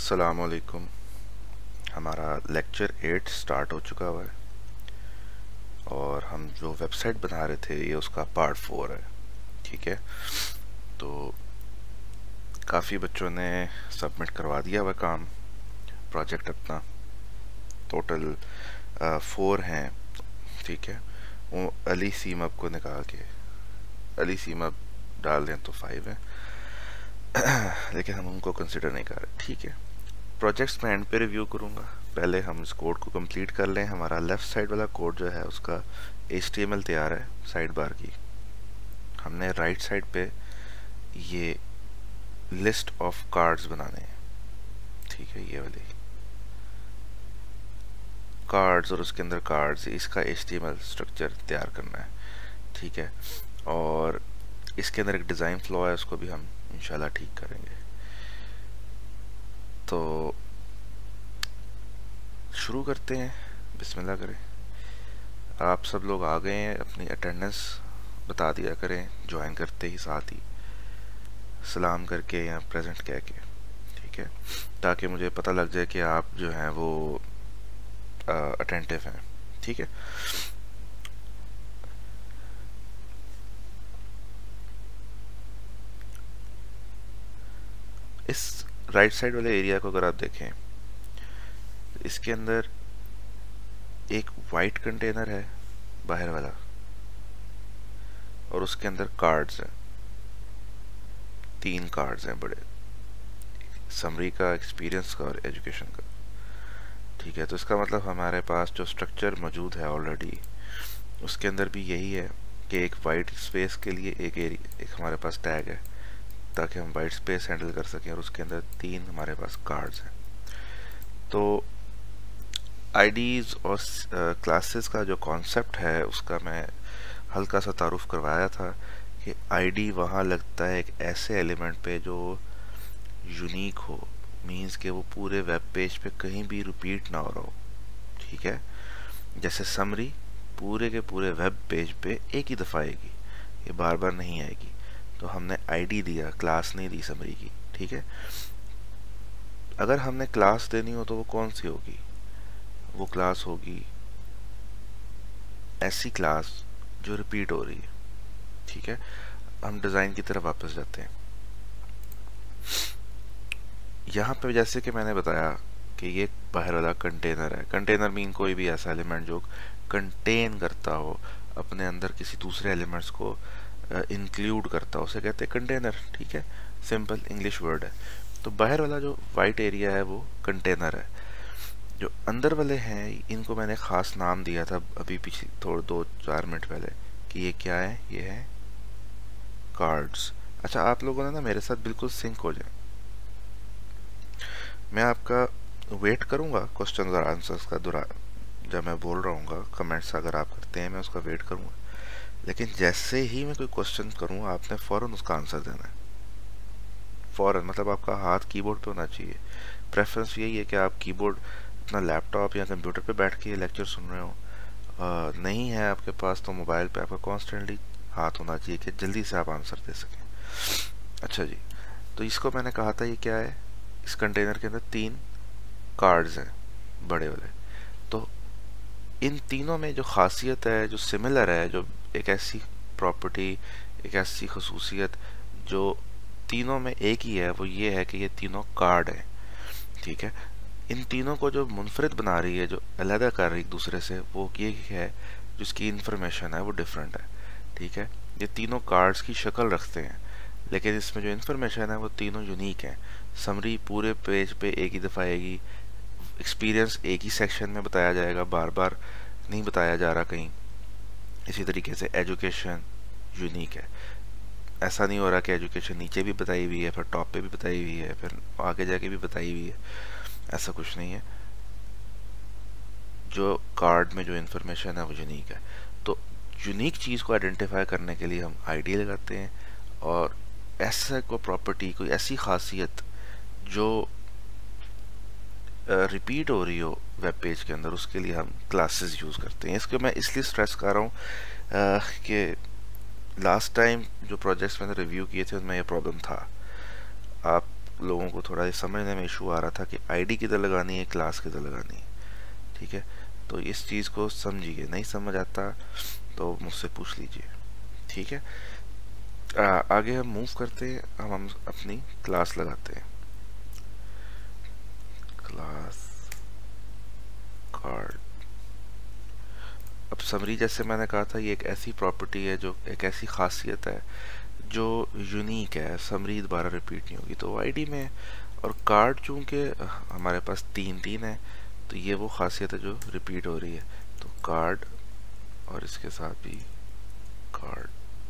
अस्सलामुअलैकुम। हमारा lecture 8 start हो चुका हुआ है और हम जो वेबसाइट बना रहे थे ये उसका पार्ट 4 है। ठीक है, तो काफ़ी बच्चों ने सबमिट करवा दिया हुआ काम, प्रोजेक्ट अपना। टोटल 4 हैं। ठीक है, वो अली सीमब को निकाल के अली सीमब डाल दें तो 5 है लेकिन हम उनको कंसिडर नहीं कर रहे। ठीक है, प्रोजेक्ट्स में एंड पे रिव्यू करूँगा। पहले हम इस कोड को कंप्लीट कर लें। हमारा लेफ़्ट साइड वाला कोड जो है उसका HTML तैयार है साइड बार की। हमने राइट साइड पे ये लिस्ट ऑफ कार्ड्स बनाने हैं। ठीक है, ये वाली कार्ड्स और उसके अंदर कार्ड्स, इसका HTML स्ट्रक्चर तैयार करना है। ठीक है, और इसके अंदर एक डिज़ाइन फ्लो है, उसको भी हम इंशाल्लाह ठीक करेंगे। तो शुरू करते हैं, बिस्मिल्लाह करें। आप सब लोग आ गए हैं, अपनी अटेंडेंस बता दिया करें ज्वाइन करते ही, साथ ही सलाम करके या प्रेजेंट कह के। ठीक है, ताकि मुझे पता लग जाए कि आप जो हैं वो अटेंटिव हैं। ठीक है, इस राइट साइड वाले एरिया को अगर आप देखें, इसके अंदर एक वाइट कंटेनर है बाहर वाला और उसके अंदर कार्ड्स हैं, 3 कार्ड्स हैं बड़े, समरी का, एक्सपीरियंस का और एजुकेशन का। ठीक है, तो इसका मतलब हमारे पास जो स्ट्रक्चर मौजूद है ऑलरेडी उसके अंदर भी यही है कि एक वाइट स्पेस के लिए एक हमारे पास टैग है ताकि हम वाइट स्पेस हैंडल कर सकें, और उसके अंदर 3 हमारे पास कार्ड्स हैं। तो आईडीज़ और क्लासेस का जो कॉन्सेप्ट है उसका मैं हल्का सा तारुफ करवाया था कि आईडी वहाँ लगता है एक ऐसे एलिमेंट पे जो यूनिक हो, मींस कि वो पूरे वेब पेज पे कहीं भी रिपीट ना हो रहा हो। ठीक है, जैसे समरी पूरे के पूरे वेब पेज पे एक ही दफ़ा आएगी, ये बार बार नहीं आएगी। तो हमने आईडी दिया, क्लास नहीं दी समरी की। ठीक है, अगर हमने क्लास देनी हो तो वो कौन सी होगी? वो क्लास होगी ऐसी क्लास जो रिपीट हो रही है। ठीक है, हम डिज़ाइन की तरफ वापस जाते हैं। यहाँ पे जैसे कि मैंने बताया कि ये बाहर वाला कंटेनर है। कंटेनर मीन कोई भी ऐसा एलिमेंट जो कंटेन करता हो, अपने अंदर किसी दूसरे एलिमेंट्स को इंक्लूड करता हो, उसे कहते हैं कंटेनर। ठीक है, सिंपल इंग्लिश वर्ड है। तो बाहर वाला जो वाइट एरिया है वो कंटेनर है। जो अंदर वाले हैं इनको मैंने ख़ास नाम दिया था अभी पिछले थोड़े 2-4 मिनट पहले कि ये क्या है, ये है कार्ड्स। अच्छा, आप लोगों ने ना मेरे साथ बिल्कुल सिंक हो जाए। मैं आपका वेट करूंगा क्वेश्चन और आंसर्स का जब मैं बोल रहा हूँ, कमेंट्स अगर आप करते हैं मैं उसका वेट करूंगा, लेकिन जैसे ही मैं कोई क्वेश्चन करूँ आपने फ़ौरन उसका आंसर देना है। फ़ौरन मतलब आपका हाथ कीबोर्ड पे होना चाहिए। प्रेफरेंस यही है कि आप कीबोर्ड अपना लैपटॉप या कंप्यूटर पे बैठ के ये लेक्चर सुन रहे हो, नहीं है आपके पास तो मोबाइल पे आपका कॉन्स्टेंटली हाथ होना चाहिए कि जल्दी से आप आंसर दे सकें। अच्छा जी, तो इसको मैंने कहा था ये क्या है, इस कंटेनर के अंदर 3 कार्ड्स हैं बड़े वाले। तो इन तीनों में जो खासियत है, जो सिमिलर है, जो एक ऐसी प्रॉपर्टी, एक ऐसी खसूसियत जो तीनों में एक ही है, वो ये है कि ये तीनों कार्ड हैं। ठीक है, इन तीनों को जो मुनफरिद बना रही है, जो अलग कर रही है एक दूसरे से, वो ये है जिसकी इंफॉर्मेशन है वो डिफरेंट है। ठीक है, ये तीनों कार्ड्स की शक्ल रखते हैं लेकिन इसमें जो इन्फॉर्मेशन है वो तीनों यूनिक है। समरी पूरे पेज पे एक ही दफ़ा आएगी, एक्सपीरियंस एक ही सेक्शन में बताया जाएगा, बार बार नहीं बताया जा रहा कहीं। इसी तरीके से एजुकेशन यूनिक है, ऐसा नहीं हो रहा कि एजुकेशन नीचे भी बताई हुई है, फिर टॉप पे भी बताई हुई है, फिर आगे जाके भी बताई हुई है, ऐसा कुछ नहीं है। जो कार्ड में जो इन्फॉर्मेशन है वो यूनिक है। तो यूनिक चीज़ को आइडेंटिफाई करने के लिए हम आईडी लगाते हैं, और ऐसा कोई प्रॉपर्टी, कोई ऐसी खासियत जो रिपीट हो रही हो वेब पेज के अंदर, उसके लिए हम क्लासेस यूज़ करते हैं। इसको मैं इसलिए स्ट्रेस कर रहा हूँ कि लास्ट टाइम जो प्रोजेक्ट्स मैंने रिव्यू किए थे उनमें ये प्रॉब्लम था। आप लोगों को थोड़ा समझने में इशू आ रहा था कि आईडी किधर लगानी है, क्लास किधर लगानी है। ठीक है, तो इस चीज़ को समझिए, नहीं समझ आता तो मुझसे पूछ लीजिए। ठीक है, आगे हम मूव करते हैं। हम अपनी क्लास लगाते हैं, क्लास कार्ड। अब समरी जैसे मैंने कहा था, ये एक ऐसी प्रॉपर्टी है, जो एक ऐसी खासियत है जो यूनिक है, समरी दोबारा रिपीट नहीं होगी, तो आईडी में। और कार्ड चूंकि हमारे पास तीन तीन है, तो ये वो खासियत है जो रिपीट हो रही है। तो कार्ड और इसके साथ भी कार्ड।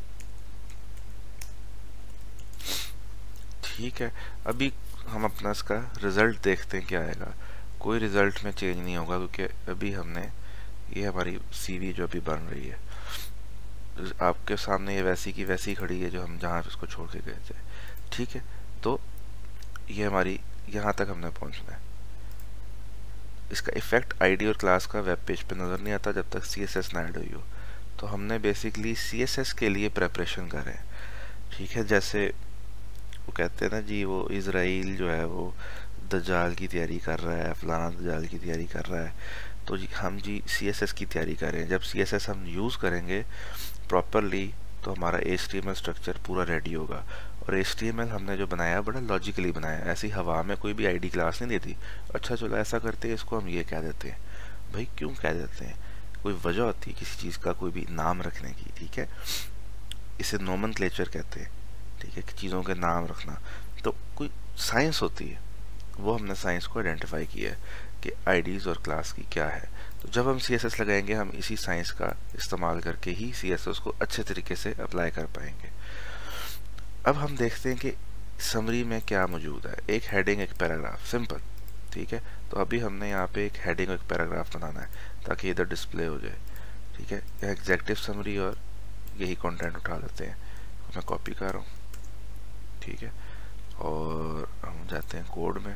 ठीक है, अभी हम अपना इसका रिजल्ट देखते हैं क्या आएगा। कोई रिजल्ट में चेंज नहीं होगा, क्योंकि अभी हमने, ये हमारी सीवी जो अभी बन रही है, आपके सामने ये वैसी की वैसी खड़ी है जो हम जहाँ इसको छोड़ के गए थे। ठीक है, तो ये हमारी यहाँ तक हमने पहुँचना है। इसका इफेक्ट आईडी और क्लास का वेब पेज पे नज़र नहीं आता जब तक CSS ना ऐड हुई हो। तो हमने बेसिकली CSS के लिए प्रेपरेशन कर रहे हैं। ठीक है, जैसे वो कहते हैं ना जी, वो इज़राइल जो है वो दज्जाल की तैयारी कर रहा है, फलाना दज्जाल की तैयारी कर रहा है, तो जी हम जी CSS की तैयारी कर रहे हैं। जब CSS हम यूज़ करेंगे प्रॉपरली तो हमारा HTML स्ट्रक्चर पूरा रेडी होगा। और HTML हमने जो बनाया बड़ा लॉजिकली बनाया, ऐसी हवा में कोई भी आईडी क्लास नहीं देती। अच्छा चलो ऐसा करते हैं, इसको हम ये कह देते हैं। भाई क्यों कह देते हैं, कोई वजह होती है किसी चीज़ का कोई भी नाम रखने की। ठीक है, इसे नोमेनक्लेचर कहते हैं। ठीक है, चीज़ों के नाम रखना, तो कोई साइंस होती है, वो हमने साइंस को आइडेंटिफाई किया है कि आईडीज़ और क्लास की क्या है। तो जब हम CSS लगाएंगे, हम इसी साइंस का इस्तेमाल करके ही CSS को अच्छे तरीके से अप्लाई कर पाएंगे। अब हम देखते हैं कि समरी में क्या मौजूद है। एक हेडिंग, एक पैराग्राफ, सिंपल। ठीक है, तो अभी हमने यहाँ पे एक हेडिंग और एक पैराग्राफ बनाना है ताकि इधर डिस्प्ले हो जाए। ठीक है, एग्जेक्टिव समरी और यही कंटेंट उठा लेते हैं, मैं कॉपी कर रहा हूँ। ठीक है, और हम जाते हैं कोड में।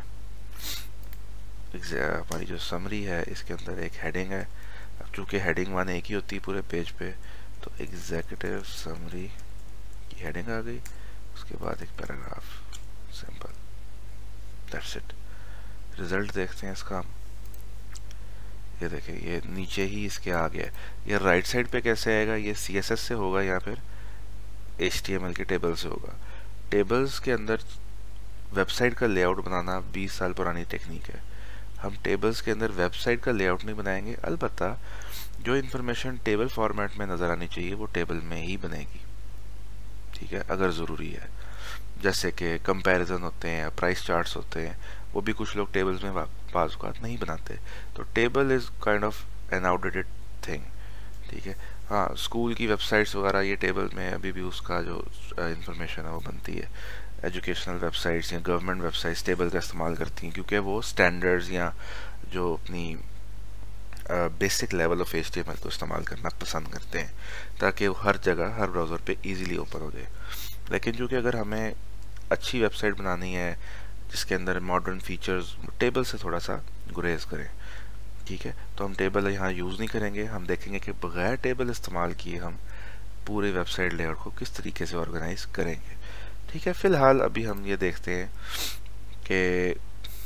हमारी जो समरी है इसके अंदर एक हेडिंग है। अब चूँकि हेडिंग वन एक ही होती है पूरे पेज पे, तो एग्जीक्यूटिव समरी की हेडिंग आ गई, उसके बाद एक paragraph, simple, that's it. Result देखते हैं इसका। ये देखें, ये नीचे ही इसके आ गया। ये राइट साइड पे कैसे आएगा, ये CSS से होगा या फिर HTML के टेबल से होगा। टेबल्स के अंदर वेबसाइट का लेआउट बनाना 20 साल पुरानी टेक्निक है। हम टेबल्स के अंदर वेबसाइट का लेआउट नहीं बनाएंगे, अलबत्ता जो इन्फॉर्मेशन टेबल फॉर्मेट में नज़र आनी चाहिए वो टेबल में ही बनेगी। ठीक है, अगर ज़रूरी है, जैसे कि कंपैरिजन होते हैं, प्राइस चार्ट्स होते हैं, वो भी कुछ लोग टेबल्स में बाज़ औक़ात नहीं बनाते। तो table is kind of an outdated thing. ठीक है, हाँ, स्कूल की वेबसाइट्स वगैरह ये टेबल में अभी भी उसका जो इंफॉर्मेशन है वो बनती है। एजुकेशनल वेबसाइट्स या गवर्नमेंट वेबसाइट्स टेबल का इस्तेमाल करती हैं, क्योंकि वो स्टैंडर्ड्स या जो अपनी बेसिक लेवल ऑफ HTML को इस्तेमाल करना पसंद करते हैं, ताकि वो हर जगह हर ब्राउज़र पे इजीली ओपन हो जाए। लेकिन चूँकि अगर हमें अच्छी वेबसाइट बनानी है जिसके अंदर मॉडर्न फीचर्स, टेबल से थोड़ा सा गुरेज करें। ठीक है, तो हम टेबल यहाँ यूज़ नहीं करेंगे। हम देखेंगे कि बगैर टेबल इस्तेमाल किए हम पूरे वेबसाइट लेआउट को किस तरीके से ऑर्गेनाइज करेंगे। ठीक है, फ़िलहाल अभी हम ये देखते हैं कि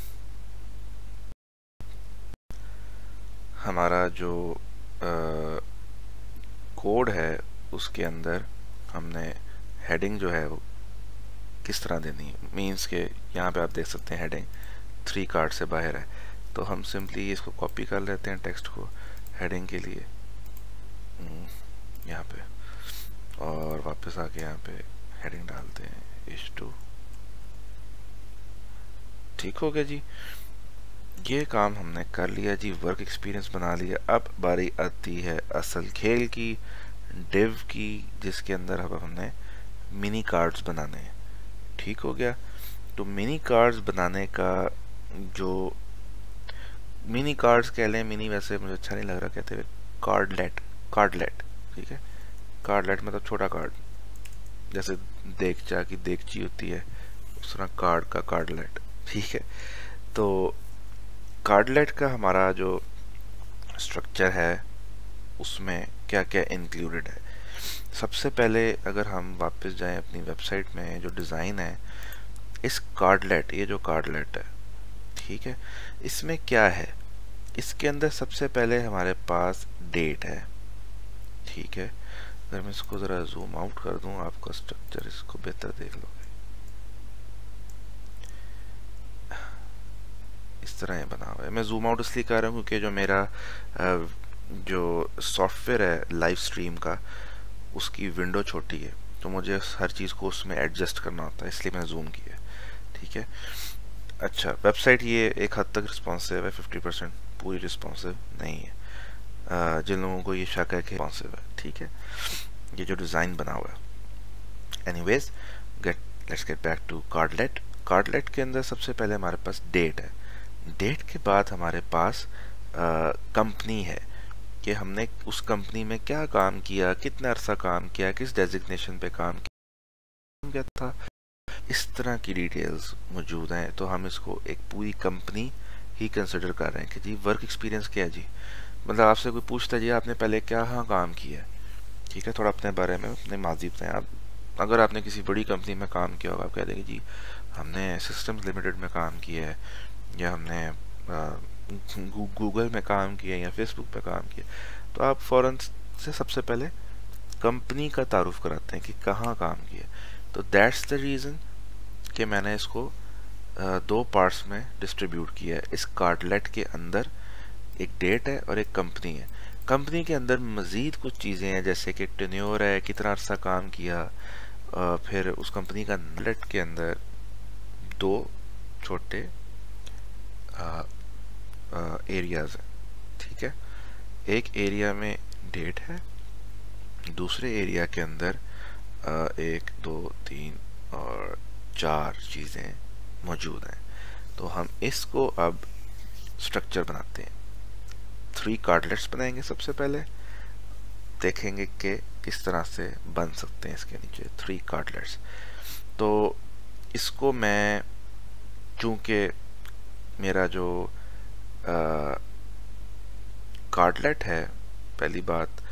हमारा जो कोड है उसके अंदर हमने हेडिंग जो है वो किस तरह देनी है। मीन्स के यहाँ पे आप देख सकते हैं हेडिंग 3 कार्ड से बाहर है, तो हम सिंपली इसको कॉपी कर लेते हैं टेक्स्ट को हेडिंग के लिए यहाँ पे, और वापस आके यहाँ पे हेडिंग डालते हैं H2। ठीक हो गया जी, ये काम हमने कर लिया जी, वर्क एक्सपीरियंस बना लिया। अब बारी आती है असल खेल की, डिव की, जिसके अंदर अब हमने मिनी कार्ड्स बनाने हैं। ठीक हो गया, तो मिनी कार्ड्स बनाने का जो मिनी कार्ड्स कह लें, मिनी वैसे मुझे अच्छा नहीं लग रहा कहते हुए, कार्डलेट। ठीक है, कार्डलेट मतलब छोटा कार्ड, जैसे देगचा की देगची होती है उस तरह कार्ड का कार्डलेट। ठीक है, तो कार्डलेट का हमारा जो स्ट्रक्चर है उसमें क्या क्या इंक्लूडेड है। सबसे पहले अगर हम वापस जाएं अपनी वेबसाइट में, जो डिज़ाइन है इस कार्डलेट, ये जो कार्डलेट है, ठीक है, इसमें क्या है, इसके अंदर सबसे पहले हमारे पास डेट है, ठीक है। अगर मैं इसको ज़रा जूम आउट कर दूं, आपका स्ट्रक्चर इसको बेहतर देख लोगे। इस तरह ये बना हुआ है। मैं जूम आउट इसलिए कर रहा हूँ क्योंकि जो मेरा जो सॉफ्टवेयर है लाइव स्ट्रीम का, उसकी विंडो छोटी है, तो मुझे हर चीज़ को उसमें एडजस्ट करना होता है, इसलिए मैंने जूम किया, ठीक है। अच्छा, वेबसाइट ये एक हद तक रिस्पॉन्सिव है, 50%, पूरी रिस्पॉन्सिव नहीं है। जिन लोगों को ये शक है कि रिस्पॉन्सिव है, ठीक है, ये जो डिज़ाइन बना हुआ है। Anyways, let's get back to cardlet. Cardlet के अंदर सबसे पहले हमारे पास डेट है, डेट के बाद हमारे पास कंपनी है कि हमने उस कंपनी में क्या काम किया, कितना अरसा काम किया, किस डेजिग्नेशन पे काम किया था, इस तरह की डिटेल्स मौजूद हैं। तो हम इसको एक पूरी कंपनी ही कंसिडर कर रहे हैं कि जी वर्क एक्सपीरियंस क्या है जी, मतलब आपसे कोई पूछता है जी आपने पहले क्या काम किया है, ठीक है, थोड़ा अपने बारे में, अपने माजी बताएं आप। अगर आपने किसी बड़ी कंपनी में काम किया होगा, आप कह देंगे जी हमने सिस्टम्स लिमिटेड में काम किया है, या हमने गूगल में काम किया या फेसबुक पे काम किया, तो आप फ़ौरन से सबसे पहले कंपनी का तारुफ कराते हैं कि कहाँ काम किया। तो दैट्स द रीज़न कि मैंने इसको दो पार्ट्स में डिस्ट्रीब्यूट किया है। इस कार्डलेट के अंदर एक डेट है और एक कंपनी है। कंपनी के अंदर मज़ीद कुछ चीज़ें हैं, जैसे कि टेन्योर है, कितना अर्सा काम किया, फिर उस कंपनी का कार्डलेट के अंदर दो छोटे एरियाज हैं, ठीक है। एक एरिया में डेट है, दूसरे एरिया के अंदर 1 2 3 और 4 चीज़ें मौजूद हैं। तो हम इसको अब स्ट्रक्चर बनाते हैं। 3 कार्डलेट्स बनाएंगे सबसे पहले, देखेंगे कि किस तरह से बन सकते हैं इसके नीचे 3 कार्डलेट्स। तो इसको मैं, चूँकि मेरा जो कार्डलेट है, पहली बात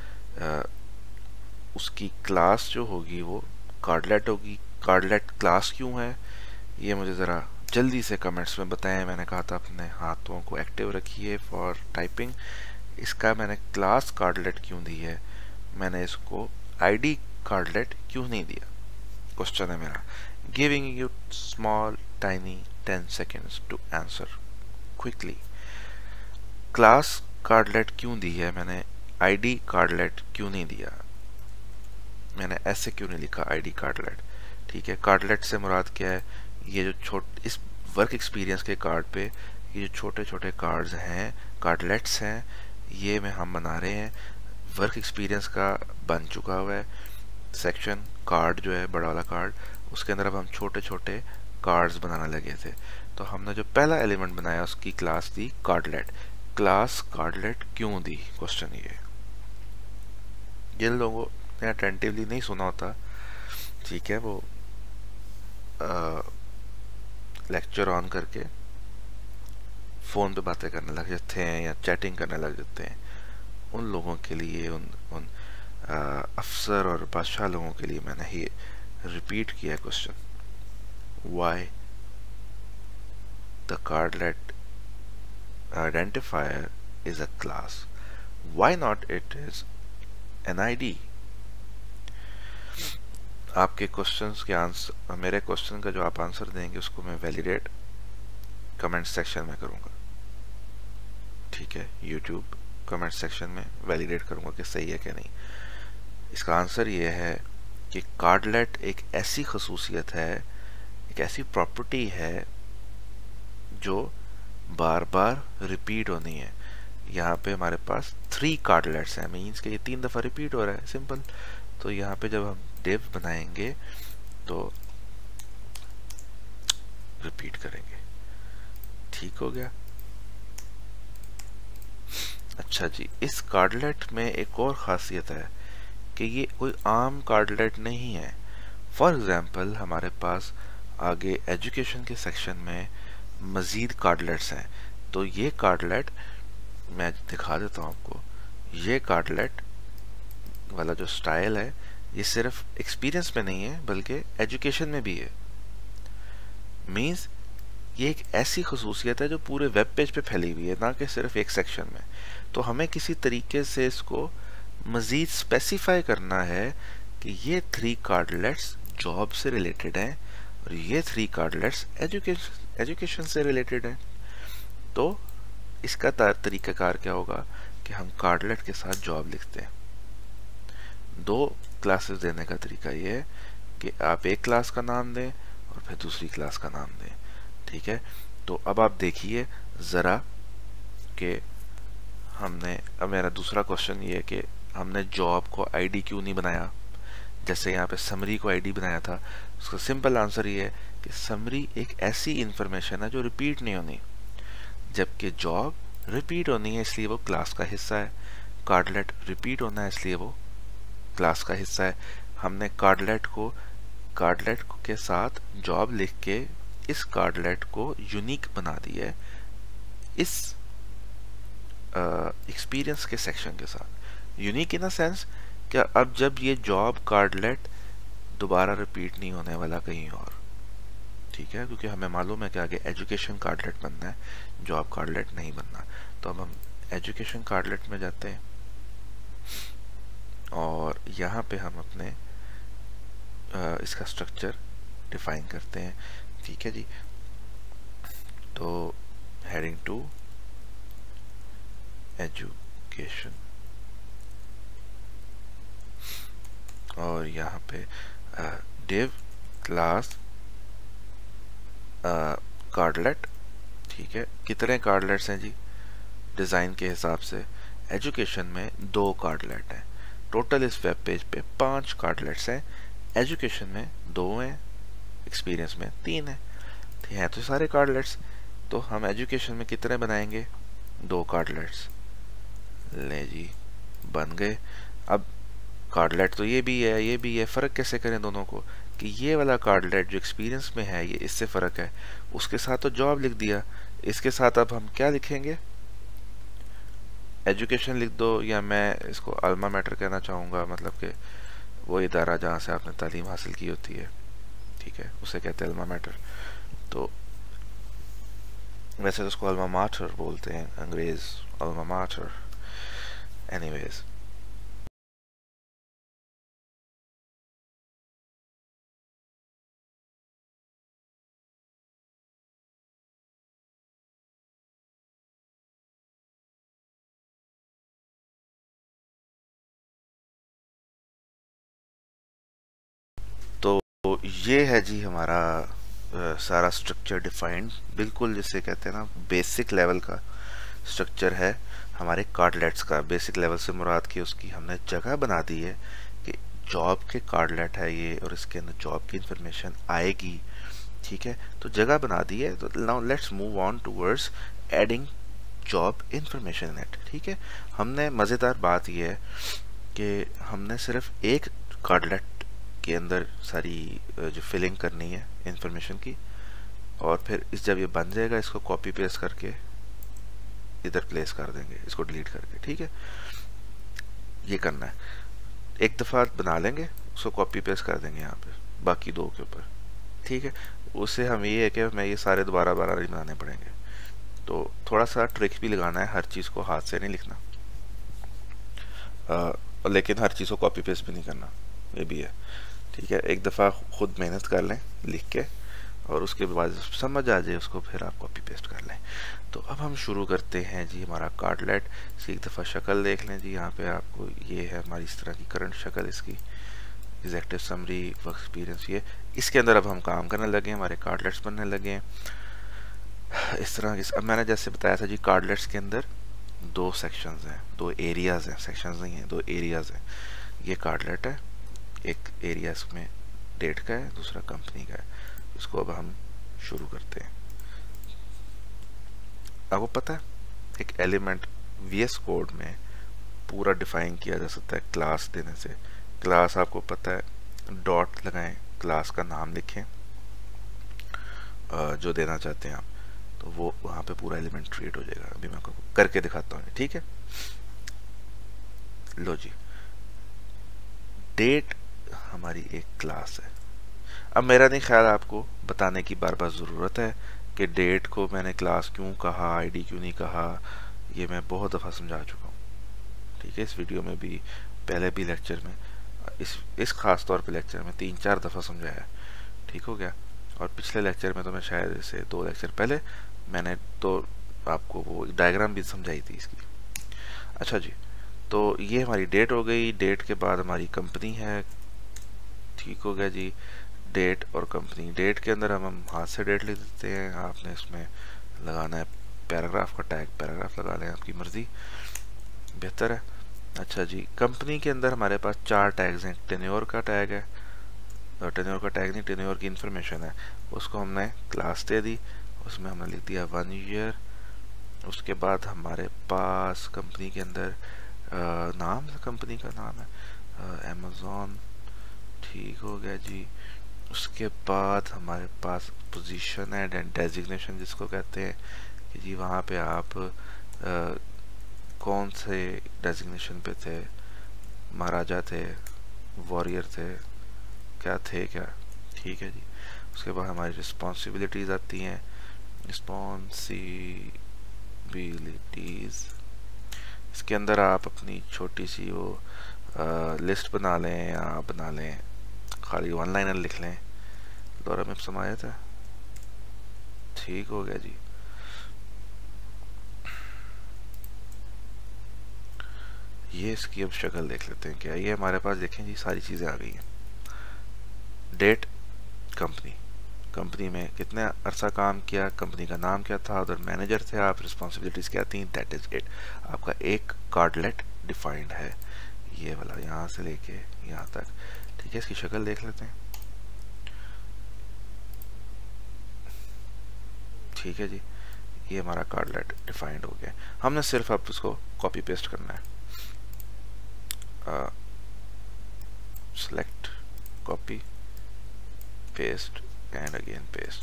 उसकी क्लास जो होगी वो कार्डलेट होगी। कार्डलेट क्लास क्यों है ये मुझे ज़रा जल्दी से कमेंट्स में बताएं। मैंने कहा था अपने हाथों को एक्टिव रखिए फॉर टाइपिंग। इसका मैंने क्लास कार्डलेट क्यों दी है, मैंने इसको आईडी कार्डलेट क्यों नहीं दिया, क्वेश्चन है मेरा। Giving you small tiny 10 seconds to answer quickly. Class cardlet क्यों दी है मैंने, आईडी कार्डलेट क्यों नहीं दिया, मैंने ऐसे क्यों नहीं लिखा आईडी कार्डलेट, ठीक है। कार्डलेट से मुराद क्या है, ये जो इस वर्क एक्सपीरियंस के कार्ड पे ये जो छोटे छोटे कार्ड्स हैं, कार्डलेट्स हैं, ये में हम बना रहे हैं। वर्क एक्सपीरियंस का बन चुका हुआ है सेक्शन, कार्ड जो है बड़ा वाला कार्ड, उसके अंदर अब हम छोटे छोटे कार्ड्स बनाने लगे थे। तो हमने जो पहला एलिमेंट बनाया उसकी क्लास दी कार्डलेट। क्लास कार्डलेट क्यों दी, क्वेश्चन ये। जिन लोगों ने अटेंटिवली नहीं सुना होता, ठीक है, वो लेक्चर ऑन करके फ़ोन पे बातें करने लग जाते हैं या चैटिंग करने लग जाते हैं, उन लोगों के लिए, उन अफसर और बादशाह लोगों के लिए मैंने ही रिपीट किया question. Why the cardlet identifier is a class, why not it is an ID। आपके क्वेश्चंस के आंसर, मेरे क्वेश्चन का जो आप आंसर देंगे उसको मैं वैलिडेट कमेंट सेक्शन में करूँगा, ठीक है। यूट्यूब कमेंट सेक्शन में वैलिडेट करूँगा कि सही है कि नहीं। इसका आंसर ये है कि कार्डलेट एक ऐसी खसूसियत है, एक ऐसी प्रॉपर्टी है जो बार बार रिपीट होनी है। यहाँ पे हमारे पास 3 कार्डलेट्स हैं, मीन्स कि ये 3 दफ़ा रिपीट हो रहा है, सिंपल। तो यहाँ पे जब हम डिव बनाएंगे तो रिपीट करेंगे, ठीक हो गया। अच्छा जी, इस कार्डलेट में एक और ख़ासियत है कि ये कोई आम कार्डलेट नहीं है। फॉर एग्ज़ाम्पल हमारे पास आगे एजुकेशन के सेक्शन में मज़ीद कार्डलेट्स हैं, तो ये कार्डलेट मैं दिखा देता हूँ आपको। ये कार्डलेट वाला जो स्टाइल है ये सिर्फ एक्सपीरियंस में नहीं है बल्कि एजुकेशन में भी है। मीन्स ये एक ऐसी खसूसियत है जो पूरे वेब पेज पे फैली हुई है, ना कि सिर्फ एक सेक्शन में। तो हमें किसी तरीके से इसको मज़ीद स्पेसिफाई करना है कि ये 3 कार्डलेट्स जॉब से रिलेटेड हैं और ये 3 कार्डलेट्स एजुकेशन से रिलेटेड हैं। तो इसका तरीकाकार क्या होगा कि हम कार्डलेट के साथ जॉब लिखते हैं। 2 क्लासेस देने का तरीका ये है कि आप एक क्लास का नाम दें और फिर दूसरी क्लास का नाम दें, ठीक है। तो अब आप देखिए ज़रा कि अब मेरा दूसरा क्वेश्चन ये है कि हमने जॉब को आईडी क्यों नहीं बनाया, जैसे यहाँ पे समरी को आईडी बनाया था। उसका सिंपल आंसर ये है कि समरी एक ऐसी इंफॉर्मेशन है जो रिपीट नहीं होनी, जबकि जॉब रिपीट होनी है, इसलिए वो क्लास का हिस्सा है। कार्डलेट रिपीट होना है, इसलिए वो क्लास का हिस्सा है। हमने कार्डलेट के साथ जॉब लिख के इस कार्डलेट को यूनिक बना दिया है इस एक्सपीरियंस के सेक्शन के साथ। यूनिक इन अ सेंस क्या अब जब ये जॉब कार्डलेट दोबारा रिपीट नहीं होने वाला कहीं और, ठीक है, क्योंकि हमें मालूम है कि आगे एजुकेशन कार्डलेट बनना है, जॉब कार्डलेट नहीं बनना। तो अब हम एजुकेशन कार्डलेट में जाते हैं और यहाँ पे हम अपने इसका स्ट्रक्चर डिफाइन करते हैं, ठीक है जी। तो हेडिंग 2 एजुकेशन और यहाँ पे div क्लास कार्डलेट, ठीक है। कितने कार्डलेट्स हैं जी डिज़ाइन के हिसाब से? एजुकेशन में 2 कार्डलेट हैं। टोटल इस वेब पेज पे 5 कार्डलेट्स हैं। एजुकेशन में 2 हैं, एक्सपीरियंस में 3 हैं। तो हैं तो सारे कार्डलेट्स। तो हम एजुकेशन में कितने बनाएंगे? 2 कार्डलेट्स। ले जी, बन गए। अब कार्डलेट तो ये भी है, ये भी है, फ़र्क कैसे करें दोनों को कि ये वाला कार्डलेट जो एक्सपीरियंस में है ये इससे फ़र्क है, उसके साथ तो जॉब लिख दिया, इसके साथ अब हम क्या लिखेंगे? एजुकेशन लिख दो, या मैं इसको अल्मा मैटर कहना चाहूँगा, मतलब कि वो इदारा जहाँ से आपने तालीम हासिल की होती है, ठीक है, उसे कहते हैं अल्मा मैटर। तो वैसे तो उसको अल्मा माटर बोलते हैं अंग्रेज़, अल्मा माटर। एनीवेज, तो ये है जी हमारा सारा स्ट्रक्चर डिफाइंड, बिल्कुल जिसे कहते हैं ना बेसिक लेवल का स्ट्रक्चर है हमारे कार्डलेट्स का। बेसिक लेवल से मुराद की उसकी हमने जगह बना दी है कि जॉब के कार्डलेट है ये और इसके अंदर जॉब की इंफॉर्मेशन आएगी, ठीक है। तो जगह बना दी है। तो now let's move on towards adding job information in it, ठीक है। हमने मज़ेदार बात यह है कि हमने सिर्फ एक कार्डलेट के अंदर सारी जो फिलिंग करनी है इंफॉर्मेशन की, और फिर जब ये बन जाएगा इसको कॉपी पेस्ट करके इधर प्लेस कर देंगे, इसको डिलीट करके, ठीक है। ये करना है, एक दफ़ा बना लेंगे, उसको कॉपी पेस्ट कर देंगे यहाँ पे बाकी 2 के ऊपर, ठीक है। उससे हम ये है कि हमें ये सारे दोबारा नहीं बनाने पड़ेंगे। तो थोड़ा सा ट्रिक भी लगाना है, हर चीज़ को हाथ से नहीं लिखना, लेकिन हर चीज़ को कॉपी पेस्ट भी नहीं करना, ये भी है, ठीक है। एक दफ़ा खुद मेहनत कर लें लिख के, और उसके बाद समझ आ जाए उसको, फिर आप कॉपी पेस्ट कर लें। तो अब हम शुरू करते हैं जी हमारा कार्डलेट से। एक दफ़ा शक्ल देख लें जी, यहाँ पे आपको ये है हमारी इस तरह की करंट शक्ल, इसकी एग्जेक्टिव समरी, वर्क एक्सपीरियंस, ये इसके अंदर अब हम काम करने लगे, हमारे कार्डलेट्स बनने लगे हैं इस तरह की। अब मैंने जैसे बताया था जी, कार्डलेट्स के अंदर 2 सेक्शंस हैं, 2 एरियाज़ हैं, सेक्शंस नहीं हैं, 2 एरियाज़ हैं। ये कार्डलेट है, एक एरिया इसमें डेट का है, दूसरा कंपनी का है। इसको अब हम शुरू करते हैं। आपको पता है एक एलिमेंट VS कोड में पूरा डिफाइन किया जा सकता है क्लास देने से। क्लास आपको पता है, डॉट लगाएं, क्लास का नाम लिखें जो देना चाहते हैं आप, तो वो वहाँ पे पूरा एलिमेंट क्रिएट हो जाएगा। अभी मैं आपको करके दिखाता हूँ, ठीक है। लो जी, डेट हमारी एक क्लास है। अब मेरा नहीं ख्याल आपको बताने की बार बार ज़रूरत है कि डेट को मैंने क्लास क्यों कहा, आईडी क्यों नहीं कहा, ये मैं बहुत दफ़ा समझा चुका हूँ। ठीक है, इस वीडियो में भी, पहले भी लेक्चर में, इस खास तौर पे लेक्चर में 3-4 दफ़ा समझाया है। ठीक हो गया। और पिछले लेक्चर में तो मैं शायद इसे 2 लेक्चर पहले मैंने तो आपको वो डायग्राम भी समझाई थी इसकी। अच्छा जी, तो ये हमारी डेट हो गई। डेट के बाद हमारी कंपनी है। ठीक हो गया जी। डेट और कंपनी, डेट के अंदर हम हाथ से डेट लिख देते हैं। आपने इसमें लगाना है पैराग्राफ का टैग, पैराग्राफ लगा लें, आपकी मर्जी, बेहतर है। अच्छा जी, कंपनी के अंदर हमारे पास 4 टैग्स हैं। टेन्योर का टैग है, टेन्योर का टैग नहीं, टेन्योर की इंफॉर्मेशन है, उसको हमने क्लास दे दी, उसमें हमने लिख दिया 1 ईयर। उसके बाद हमारे पास कंपनी के अंदर नाम, कंपनी का नाम है अमेज़ॉन। ठीक हो गया जी। उसके बाद हमारे पास पोजीशन है, डेजिग्नेशन जिसको कहते हैं, कि जी वहाँ पे आप कौन से डेजिग्नेशन पे थे, महाराजा थे, वॉरियर थे, क्या थे क्या। ठीक है जी। उसके बाद हमारी रिस्पॉन्सिबिलिटीज़ आती हैं, रिस्पॉन्सिबिलिटीज़, इसके अंदर आप अपनी छोटी सी वो लिस्ट बना लें या बना लें, खाली वन लाइनर लिख लें, दौरा में समाया था। ठीक हो गया जी। ये इसकी अब शक्ल देख लेते हैं क्या। ये हमारे पास देखें जी सारी चीज़ें आ गई हैं। डेट, कंपनी, कंपनी में कितने अरसा काम किया, कंपनी का नाम क्या था, उधर मैनेजर थे आप, रिस्पॉन्सिबिलिटीज़ क्या थी, दैट इज़ इट। आपका एक कार्डलेट डिफाइंड है, ये वाला, यहाँ से लेके यहाँ तक। ठीक है, इसकी शक्ल देख लेते हैं। ठीक है जी, ये हमारा कार्डलेट डिफाइंड हो गया। हमने सिर्फ अब इसको कॉपी पेस्ट करना है। Select, copy, paste and again paste.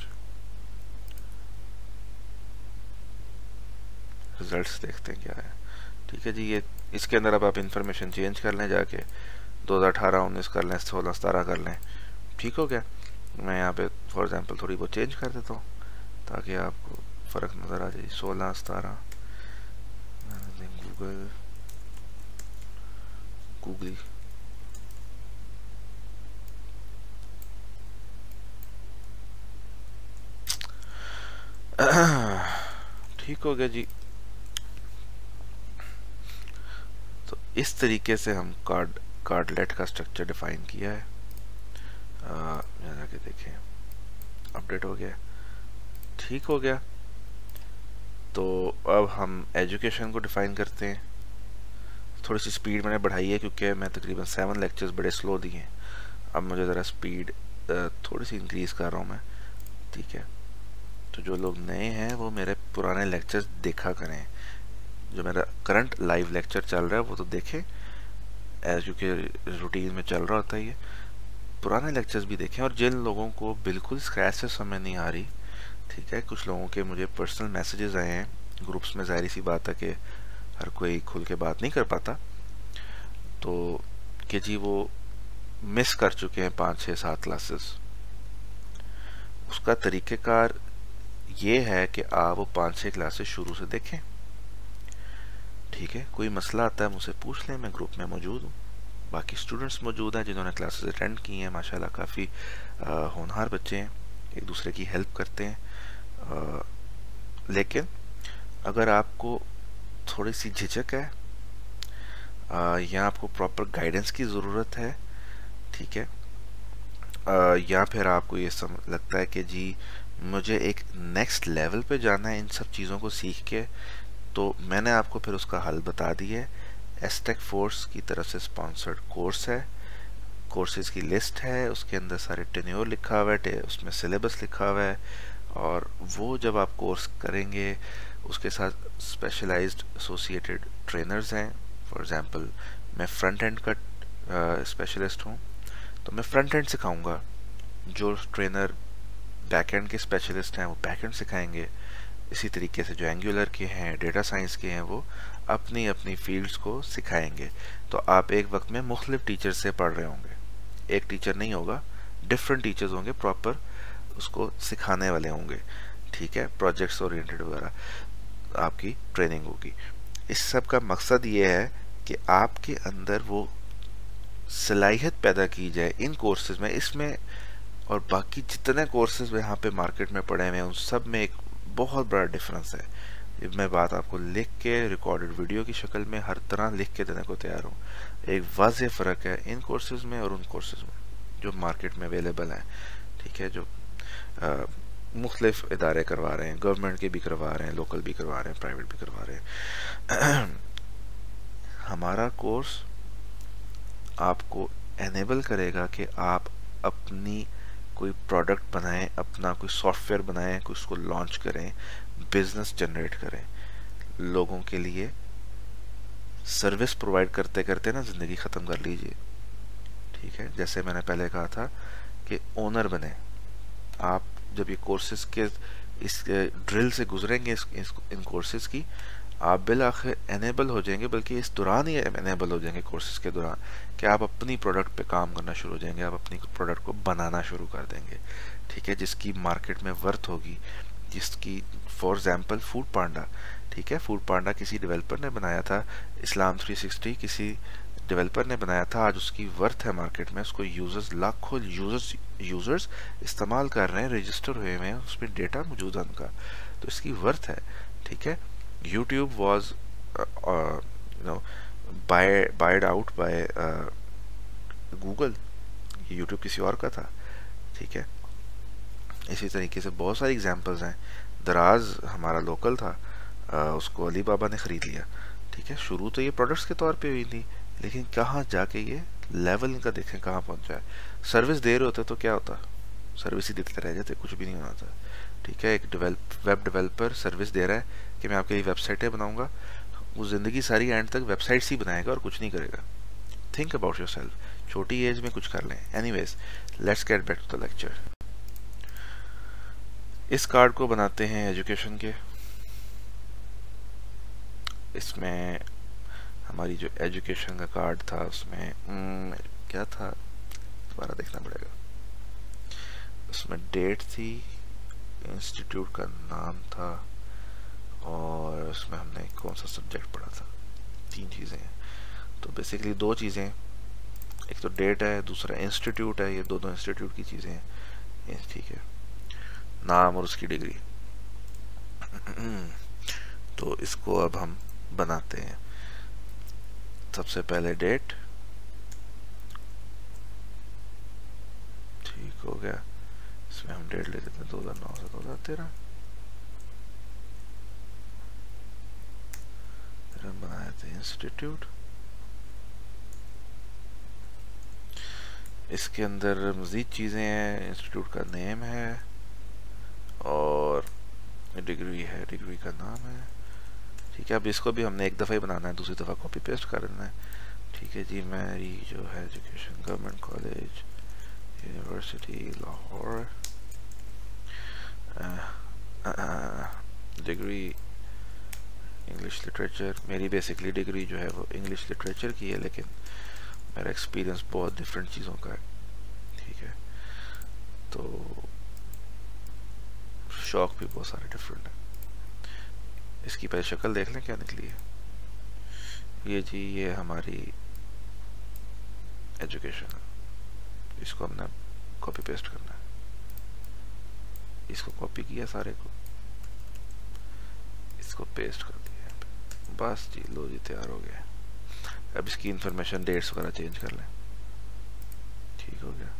Results देखते हैं क्या है। ठीक है जी, ये इसके अंदर अब आप इंफॉर्मेशन चेंज कर लें, जाके 2018-19 कर लें, 16-17 कर लें। ठीक हो गया। मैं यहाँ पे फॉर एग्जांपल थोड़ी बहुत चेंज कर देता हूँ ताकि आपको फ़र्क नज़र आ जाए। 16-17 गूगली ठीक हो गया जी। तो इस तरीके से हम कार्डलेट का स्ट्रक्चर डिफाइन किया है। यहाँ जाके देखें, अपडेट हो गया। ठीक हो गया। तो अब हम एजुकेशन को डिफाइन करते हैं। थोड़ी सी स्पीड मैंने बढ़ाई है क्योंकि मैं तकरीबन 7 लेक्चर्स बड़े स्लो दिए हैं। अब मुझे ज़रा स्पीड थोड़ी सी इंक्रीज़ कर रहा हूँ मैं। ठीक है, तो जो लोग नए हैं वो मेरे पुराने लेक्चर्स देखा करें। जो मेरा करंट लाइव लेक्चर चल रहा है वो तो देखें, क्योंकि रूटीन में चल रहा होता है। ये पुराने लेक्चर्स भी देखें। और जिन लोगों को बिल्कुल स्क्रैच से समझ नहीं आ रही, ठीक है, कुछ लोगों के मुझे पर्सनल मैसेजेस आए हैं ग्रुप्स में, ज़ाहिर सी बात है कि हर कोई खुल के बात नहीं कर पाता, तो कि जी वो मिस कर चुके हैं 5-6-7 क्लासेस। उसका तरीक़ेकार ये है कि आप वो 5-6 क्लासेस शुरू से देखें। ठीक है, कोई मसला आता है मुझसे पूछ लें, मैं ग्रुप में मौजूद हूँ। बाकी स्टूडेंट्स मौजूद हैं जिन्होंने क्लासेस अटेंड की हैं, माशाल्लाह काफ़ी होनहार बच्चे हैं, एक दूसरे की हेल्प करते हैं। लेकिन अगर आपको थोड़ी सी झिझक है या आपको प्रॉपर गाइडेंस की ज़रूरत है, ठीक है, या फिर आपको ये लगता है कि जी मुझे एक नेक्स्ट लेवल पे जाना है इन सब चीज़ों को सीख के, तो मैंने आपको फिर उसका हल बता दिया है। एसटेक फोर्स की तरफ से स्पॉन्सर्ड कोर्स है, कोर्सेज की लिस्ट है, उसके अंदर सारे टेन्योर लिखा हुआ है, उसमें सिलेबस लिखा हुआ है। और वो जब आप कोर्स करेंगे उसके साथ स्पेशलाइज्ड एसोसिएटेड ट्रेनर्स हैं। फॉर एग्जांपल मैं फ्रंट एंड का स्पेशलिस्ट हूँ, तो मैं फ्रंट एंड सिखाऊंगा। जो ट्रेनर बैक एंड के स्पेशलिस्ट हैं वो बैक एंड सिखाएंगे। इसी तरीके से जो एंगुलर के हैं, डेटा साइंस के हैं, वो अपनी अपनी फील्ड्स को सिखाएंगे। तो आप एक वक्त में मुख्तलिफ टीचर से पढ़ रहे होंगे, एक टीचर नहीं होगा डिफरेंट टीचर्स होंगे, प्रॉपर उसको सिखाने वाले होंगे, ठीक है, प्रोजेक्ट्स ओरिएंटेड वगैरह आपकी ट्रेनिंग होगी। इस सब का मकसद ये है कि आपके अंदर वो सलाहियत पैदा की जाए इन कोर्सेज में, इसमें और बाकी जितने कोर्सेज यहाँ पे मार्केट में पड़े हुए हैं उन सब में एक बहुत बड़ा डिफरेंस है। मैं बात आपको लिख के रिकॉर्डेड वीडियो की शक्ल में हर तरह लिख के देने को तैयार हूँ। एक वाज़ेह फ़र्क है इन कोर्सेज में और उन कोर्सेज में जो मार्केट में अवेलेबल हैं, ठीक है, जो मुख्तलिफ इदारे करवा रहे हैं, गवर्नमेंट के भी करवा रहे हैं, लोकल भी करवा रहे हैं, प्राइवेट भी करवा रहे हैं। हमारा कोर्स आपको एनेबल करेगा कि आप अपनी कोई प्रोडक्ट बनाएं, अपना कोई सॉफ्टवेयर बनाएं, कोई उसको लॉन्च करें, बिजनेस जनरेट करें, लोगों के लिए सर्विस प्रोवाइड करते करते ना ज़िंदगी ख़त्म कर लीजिए, ठीक है। जैसे मैंने पहले कहा था कि ओनर बने आप, जब ये कोर्सेज के इस ड्रिल से गुजरेंगे, इन कोर्सेज की, आप बिल आखिर एनेबल हो जाएंगे, बल्कि इस दौरान ही एनेबल हो जाएंगे कोर्सेज के दौरान, कि आप अपनी प्रोडक्ट पे काम करना शुरू हो जाएंगे, आप अपनी प्रोडक्ट को बनाना शुरू कर देंगे, ठीक है, जिसकी मार्केट में वर्थ होगी, जिसकी फॉर एग्जांपल फूड पांडा, ठीक है, फूड पांडा किसी डेवलपर ने बनाया था, इस्लाम 360 किसी डेवलपर ने बनाया था, आज उसकी वर्थ है मार्केट में, उसको यूजर्स, लाखों यूजर्स इस्तेमाल कर रहे हैं, रजिस्टर हुए हैं, उसमें डेटा मौजूद है उनका, तो इसकी वर्थ है, ठीक है। YouTube was buyed out by Google, ये YouTube किसी और का था, ठीक है। इसी तरीके से बहुत सारी एग्जांपल्स हैं। दराज हमारा लोकल था, उसको अली बाबा ने ख़रीद लिया, ठीक है। शुरू तो ये प्रोडक्ट्स के तौर पे हुई थी, लेकिन कहाँ जाके ये लेवल इनका देखें कहाँ पहुँचा है। सर्विस दे रहे होते तो क्या होता, सर्विस ही देते रह जाते, कुछ भी नहीं होना था, ठीक है। एक वेब डेवलपर सर्विस दे रहा है कि मैं आपके लिए वेबसाइटें बनाऊंगा, वो ज़िंदगी सारी एंड तक वेबसाइट्स ही बनाएगा और कुछ नहीं करेगा। थिंक अबाउट योरसेल्फ, छोटी एज में कुछ कर लें। Anyways, let's get back to the lecture. इस कार्ड को बनाते हैं एजुकेशन के, इसमें हमारी जो एजुकेशन का कार्ड था उसमें क्या था, दोबारा देखना पड़ेगा, उसमें डेट थी, इंस्टीट्यूट का नाम था, और उसमें हमने कौन सा सब्जेक्ट पढ़ा था, 3 चीज़ें हैं। तो बेसिकली 2 चीज़ें, एक तो डेट है, दूसरा इंस्टीट्यूट है, ये दोनों इंस्टीट्यूट की चीज़ें हैं, ठीक है, नाम और उसकी डिग्री। तो इसको अब हम बनाते हैं। सबसे पहले डेट, ठीक हो गया, इसमें हम डेट ले लेते हैं 2009 से 2013, फिर हम बनाए थे इंस्टीट्यूट, इसके अंदर मज़ीद चीज़ें हैं, इंस्टीट्यूट का नेम है और डिग्री है, डिग्री का नाम है, ठीक है। अब इसको भी हमने एक दफ़ा ही बनाना है, दूसरी दफ़ा कॉपी पेस्ट कर देना है, ठीक है जी। मेरी जो है education, government college, university Lahore, degree English literature. मेरी बेसिकली डिग्री जो है वो इंग्लिश लिटरेचर की है, लेकिन मेरा एक्सपीरियंस बहुत डिफरेंट चीज़ों का है, ठीक है, तो शौक भी बहुत सारे डिफरेंट है। इसकी पहले शक्ल देख लें क्या निकली है। ये जी, ये हमारी एजुकेशन है, इसको हमने कॉपी पेस्ट करना है, इसको कॉपी किया सारे को, इसको पेस्ट कर दिया, बस जी, लो जी, तैयार हो गया। अब इसकी इंफॉर्मेशन, डेट्स वगैरह चेंज कर लें, ठीक हो गया।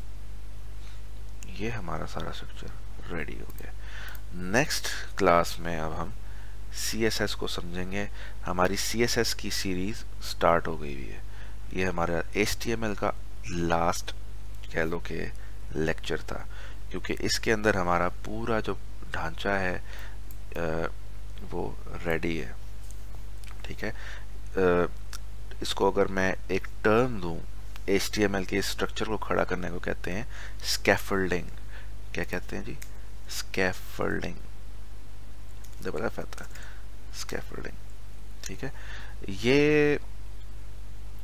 ये हमारा सारा स्ट्रक्चर रेडी हो गया। नेक्स्ट क्लास में अब हम CSS को समझेंगे। हमारी CSS की सीरीज स्टार्ट हो गई हुई है। ये हमारा HTML का लास्ट कह लो कि लेक्चर था, क्योंकि इसके अंदर हमारा पूरा जो ढांचा है वो रेडी है, ठीक है। इसको अगर मैं एक टर्म दूं, HTML के स्ट्रक्चर को खड़ा करने को कहते हैं स्कैफोल्डिंग। क्या कहते हैं जी? स्कैफोल्डिंग, डबल एफ आता है, स्कैफोल्डिंग, ठीक है। ये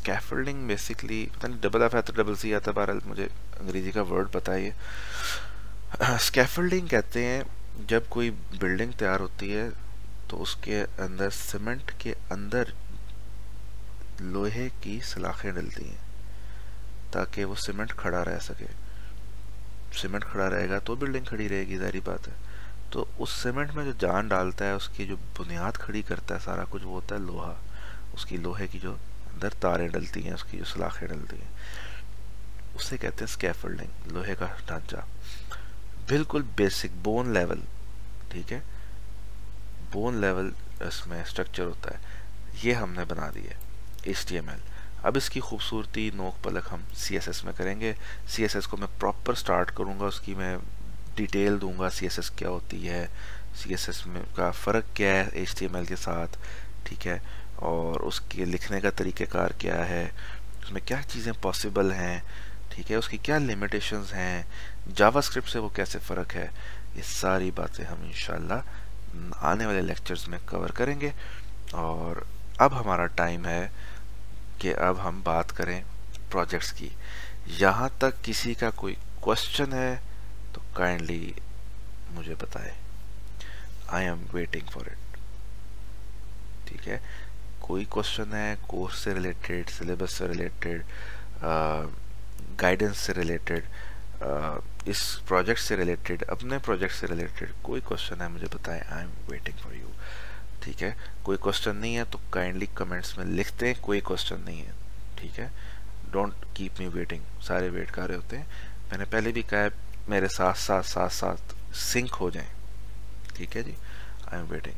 स्कैफोल्डिंग बेसिकली पता नहीं डबल एफ आता डबल सी आता, बहरहाल मुझे अंग्रेजी का वर्ड पता है ये। स्कैफोल्डिंग कहते हैं जब कोई बिल्डिंग तैयार होती है तो उसके अंदर सीमेंट के अंदर लोहे की सलाखें डलती हैं ताकि वो सीमेंट खड़ा रह सके। सीमेंट खड़ा रहेगा तो बिल्डिंग खड़ी रहेगी, जाहिर बात है। तो उस सीमेंट में जो जान डालता है, उसकी जो बुनियाद खड़ी करता है, सारा कुछ वो होता है लोहा। उसकी लोहे की जो अंदर तारें डलती हैं, उसकी जो सलाखें डलती हैं, उसे कहते हैं स्कैफोल्डिंग, लोहे का ढांचा। बिल्कुल बेसिक बोन लेवल, ठीक है, बोन लेवल इसमें स्ट्रक्चर होता है। ये हमने बना दिया HTML। अब इसकी खूबसूरती नोक पलक हम CSS में करेंगे। CSS को मैं प्रॉपर स्टार्ट करूँगा, उसकी मैं डिटेल दूंगा, CSS क्या होती है, CSS में का फ़र्क क्या है HTML के साथ, ठीक है, और उसके लिखने का तरीक़ेकार क्या है, उसमें क्या चीज़ें पॉसिबल हैं, ठीक है, उसकी क्या लिमिटेशंस हैं, जावास्क्रिप्ट से वो कैसे फ़र्क है। ये सारी बातें हम इंशाल्लाह आने वाले लेक्चर्स में कवर करेंगे। और अब हमारा टाइम है कि अब हम बात करें प्रोजेक्ट्स की। यहाँ तक किसी का कोई क्वेश्चन है तो काइंडली मुझे बताएं, I am waiting for it, ठीक है। कोई क्वेश्चन है कोर्स से रिलेटेड, सिलेबस से रिलेटेड, गाइडेंस से रिलेटेड, इस प्रोजेक्ट से रिलेटेड, अपने प्रोजेक्ट से रिलेटेड कोई क्वेश्चन है मुझे बताएं, I am waiting for you, ठीक है। कोई क्वेश्चन नहीं है तो काइंडली कमेंट्स में लिखते हैं कोई क्वेश्चन नहीं है, ठीक है। डोंट कीप मी वेटिंग, सारे वेट कर रहे होते हैं। मैंने पहले भी कहा है मेरे साथ साथ साथ साथ सिंक हो जाएं, ठीक है जी। आई एम वेटिंग।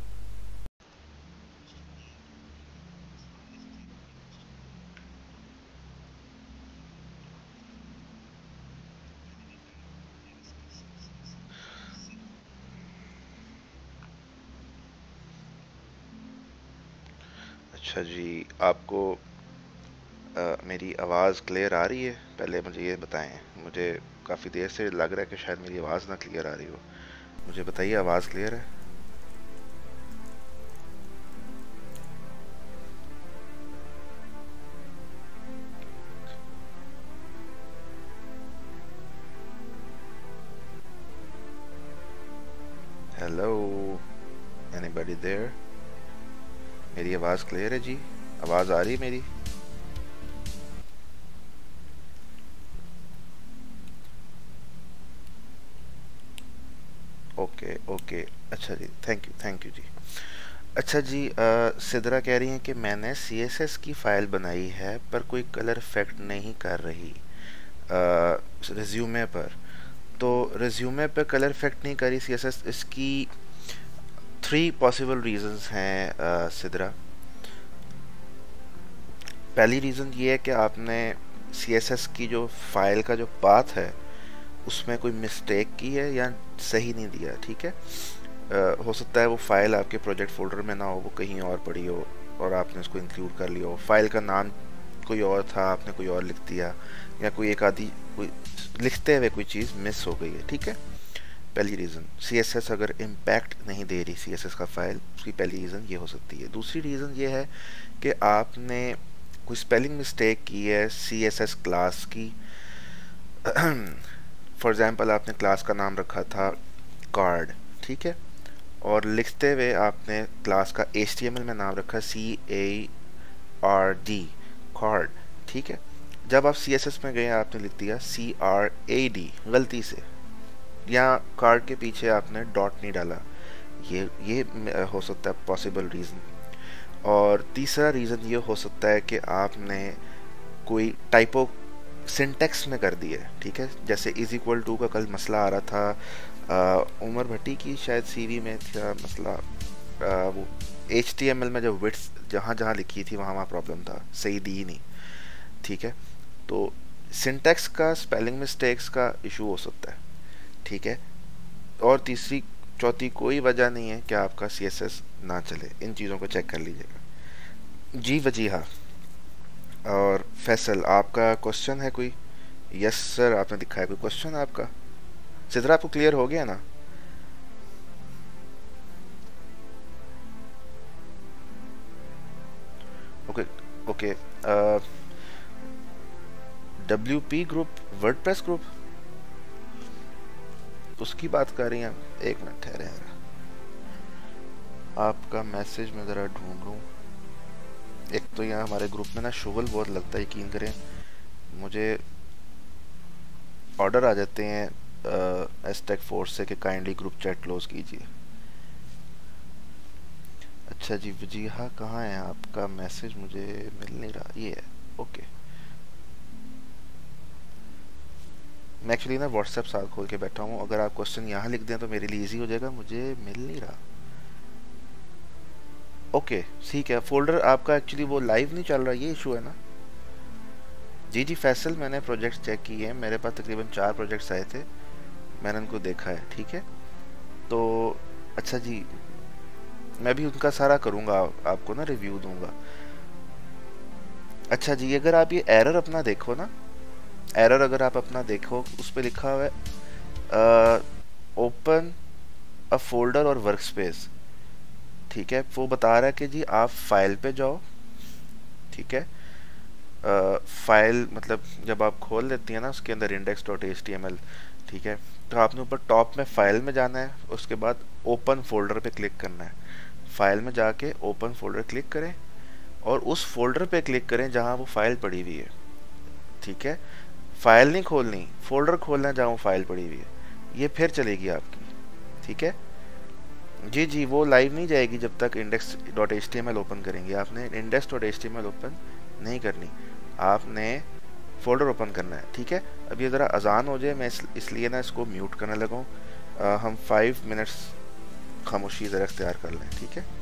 अच्छा जी, आपको मेरी आवाज़ क्लियर आ रही है? पहले मुझे ये बताएं, मुझे काफ़ी देर से लग रहा है कि शायद मेरी आवाज़ ना क्लियर आ रही हो। मुझे बताइए आवाज़ क्लियर है? Hello, anybody there? मेरी आवाज़ क्लियर है जी? आवाज़ आ रही है मेरी? ओके ओके, अच्छा जी, थैंक यू जी। अच्छा जी, सिद्रा कह रही हैं कि मैंने CSS की फ़ाइल बनाई है पर कोई कलर इफेक्ट नहीं कर रही रिज्यूमे पर। तो रिज्यूमे पे कलर इफेक्ट नहीं करी CSS, इसकी 3 पॉसिबल रीजंस हैं सिद्रा। पहली रीज़न ये है कि आपने CSS की जो फाइल का जो पाथ है उसमें कोई मिस्टेक की है या सही नहीं दिया, ठीक है। हो सकता है वो फाइल आपके प्रोजेक्ट फोल्डर में ना हो, वो कहीं और पड़ी हो और आपने उसको इंक्लूड कर लिया हो। फाइल का नाम कोई और था, आपने कोई और लिख दिया, या कोई एक आधी कोई लिखते हुए कोई चीज़ मिस हो गई है, ठीक है। पहली रीज़न CSS अगर इम्पैक्ट नहीं दे रही CSS का फाइल, उसकी पहली रीज़न ये हो सकती है। दूसरी रीज़न ये है कि आपने कोई स्पेलिंग मिस्टेक की है CSS क्लास की। फॉर एग्ज़ाम्पल आपने क्लास का नाम रखा था कार्ड, ठीक है, और लिखते हुए आपने क्लास का HTML में नाम रखा CARD, कार्ड, ठीक है। जब आप CSS में गए आपने लिख दिया CRAD गलती से, या कार्ड के पीछे आपने डॉट नहीं डाला। ये हो सकता है पॉसिबल रीज़न। और तीसरा रीज़न ये हो सकता है कि आपने कोई टाइपो सिंटेक्स में कर दिया है, ठीक है। जैसे =2 का कल मसला आ रहा था, उमर भट्टी की शायद CV में था मसला, वो HTML में जब विड्थ जहाँ जहाँ लिखी थी वहाँ प्रॉब्लम था, सही दी ही नहीं, ठीक है। तो सिंटेक्स का, स्पेलिंग मिस्टेक्स का इशू हो सकता है, ठीक है। और तीसरी चौथी कोई वजह नहीं है कि आपका CSS ना चले, इन चीज़ों को चेक कर लीजिएगा जी। वजीहा और फैसल, आपका क्वेश्चन है कोई? यस सर, आपने दिखाया कोई क्वेश्चन आपका? सिद्रा आपको क्लियर हो गया ना? Okay okay, WP group, WordPress group, उसकी बात कर रही हैं? एक मिनट ठहरे यार, आपका मैसेज मैं ज़रा ढूंढ लूँ। एक तो यहाँ हमारे ग्रुप में ना शुगल बहुत लगता है, यकीन करें मुझे ऑर्डर आ जाते हैं एस्टेक फोर्स से कि काइंडली ग्रुप चैट क्लोज कीजिए। अच्छा जी वजीहा कहाँ है? आपका मैसेज मुझे मिल नहीं रहा। ये है, ओके। मैं एक्चुअली ना व्हाट्सएप साथ खोल के बैठा हूँ, अगर आप क्वेश्चन यहाँ लिख दें तो मेरे लिए इजी हो जाएगा, मुझे मिल नहीं रहा। ओके ठीक है, फोल्डर आपका एक्चुअली वो लाइव नहीं चल रहा, ये इशू है ना? जी जी फैसल, मैंने प्रोजेक्ट चेक किए हैं, मेरे पास तकरीबन 4 प्रोजेक्ट्स आए थे, मैंने उनको देखा है, ठीक है। तो अच्छा जी, मैं भी उनका सारा करूँगा, आपको ना रिव्यू दूंगा। अच्छा जी, अगर आप ये एरर अपना देखो ना, एरर अगर आप अपना देखो, उस पर लिखा हुआ है ओपन अ फोल्डर और वर्क स्पेस, ठीक है। वो बता रहा है कि जी आप फाइल पे जाओ, ठीक है। फाइल मतलब जब आप खोल लेती हैं ना, उसके अंदर index.html, ठीक है, तो आपने ऊपर टॉप में फाइल में जाना है, उसके बाद ओपन फोल्डर पे क्लिक करना है। फाइल में जाके ओपन फोल्डर क्लिक करें और उस फोल्डर पे क्लिक करें जहां वो फाइल पड़ी हुई है, ठीक है। फाइल नहीं खोलनी, फोल्डर खोलना है जहाँ वो फाइल पड़ी हुई है, ये फिर चलेगी आपकी, ठीक है। जी जी, वो लाइव नहीं जाएगी जब तक index.html ओपन करेंगे। आपने index.html ओपन नहीं करनी, आपने फोल्डर ओपन करना है, ठीक है। अब ये ज़रा अजान हो जाए, मैं इसलिए ना इसको म्यूट करने लगा हूँ। हम 5 मिनट्स खामोशी ज़रा इख्तियार कर लें, ठीक है।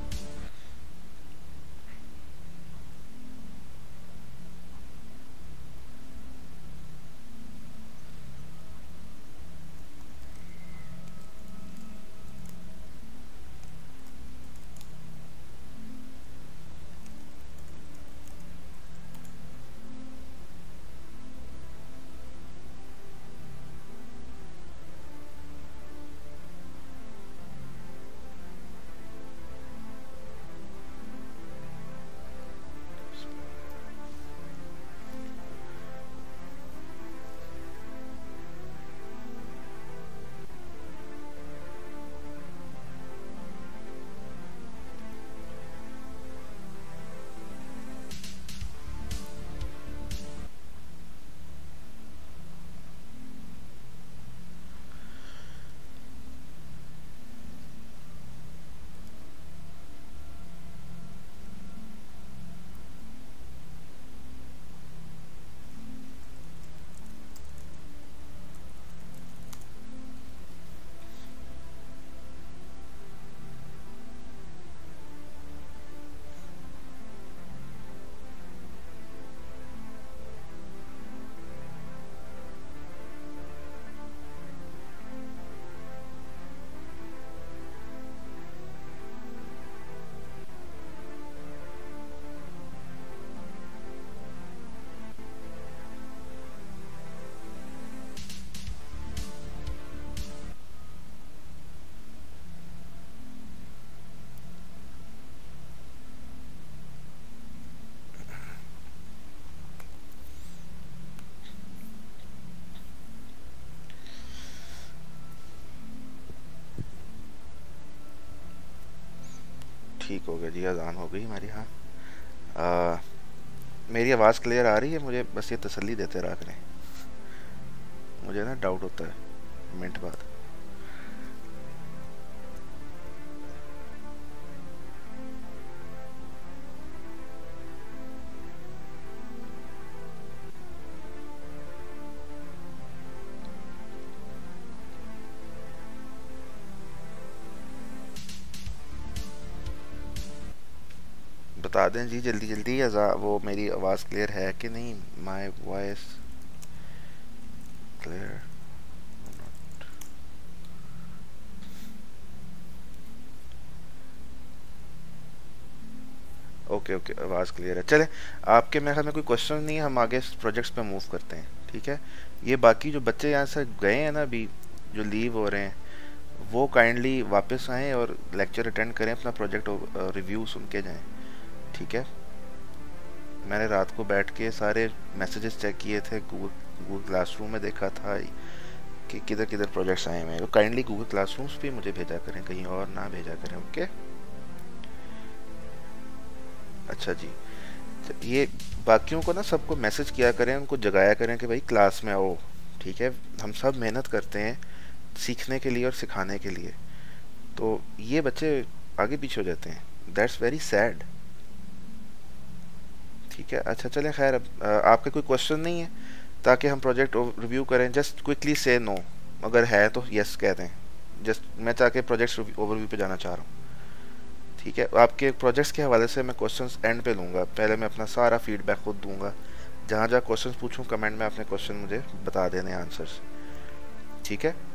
ठीक हो गया जी, अजान हो गई हमारी। हाँ, मेरी आवाज़ क्लियर आ रही है? मुझे बस ये तसल्ली देते रहा करें, मुझे ना डाउट होता है मिनट बाद। बता दें जी जल्दी जल्दी, वो मेरी आवाज़ क्लियर है कि नहीं? My voice clear? Okay okay, आवाज़ क्लियर है। चले, आपके मेरे ख्याल में कोई क्वेश्चन नहीं है, हम आगे प्रोजेक्ट्स पे मूव करते हैं, ठीक है। ये बाकी जो बच्चे यहाँ से गए हैं ना अभी, जो लीव हो रहे हैं, वो काइंडली वापस आएँ और लेक्चर अटेंड करें, अपना प्रोजेक्ट रिव्यू सुन के जाएँ, ठीक है। मैंने रात को बैठ के सारे मैसेजेस चेक किए थे, गूगल क्लासरूम में देखा था कि किधर किधर प्रोजेक्ट्स आए हुए हैं। तो काइंडली गूगल क्लासरूम्स पे मुझे भेजा करें, कहीं और ना भेजा करें, ओके? अच्छा जी, ये बाकियों को ना सबको मैसेज किया करें, उनको जगाया करें कि भाई क्लास में आओ, ठीक है? हम सब मेहनत करते हैं सीखने के लिए और सिखाने के लिए, तो ये बच्चे आगे पीछे हो जाते हैं। दैट्स वेरी सैड, ठीक है? अच्छा चलें, खैर अब आपका कोई क्वेश्चन नहीं है ताकि हम प्रोजेक्ट रिव्यू करें? जस्ट क्विकली से नो, अगर है तो यस कह दें। जस्ट मैं चाह के प्रोजेक्ट ओवरव्यू पे जाना चाह रहा हूँ, ठीक है? आपके प्रोजेक्ट्स के हवाले से मैं क्वेश्चंस एंड पे लूँगा, पहले मैं अपना सारा फीडबैक खुद दूंगा। जहाँ जहाँ क्वेश्चंस पूछूँ कमेंट में अपने क्वेश्चन मुझे बता देने आंसर्स, ठीक है?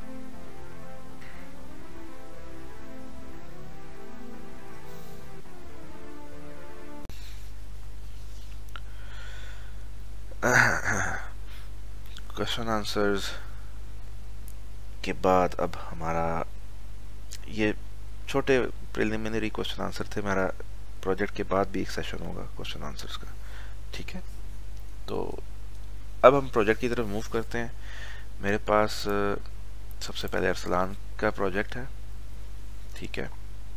क्वेश्चन आंसर्स के बाद अब हमारा ये छोटे प्रिलिमिनरी क्वेश्चन आंसर थे। मेरा प्रोजेक्ट के बाद भी एक सेशन होगा क्वेश्चन आंसर्स का, ठीक है? तो अब हम प्रोजेक्ट की तरफ मूव करते हैं। मेरे पास सबसे पहले अरसलान का प्रोजेक्ट है, ठीक है?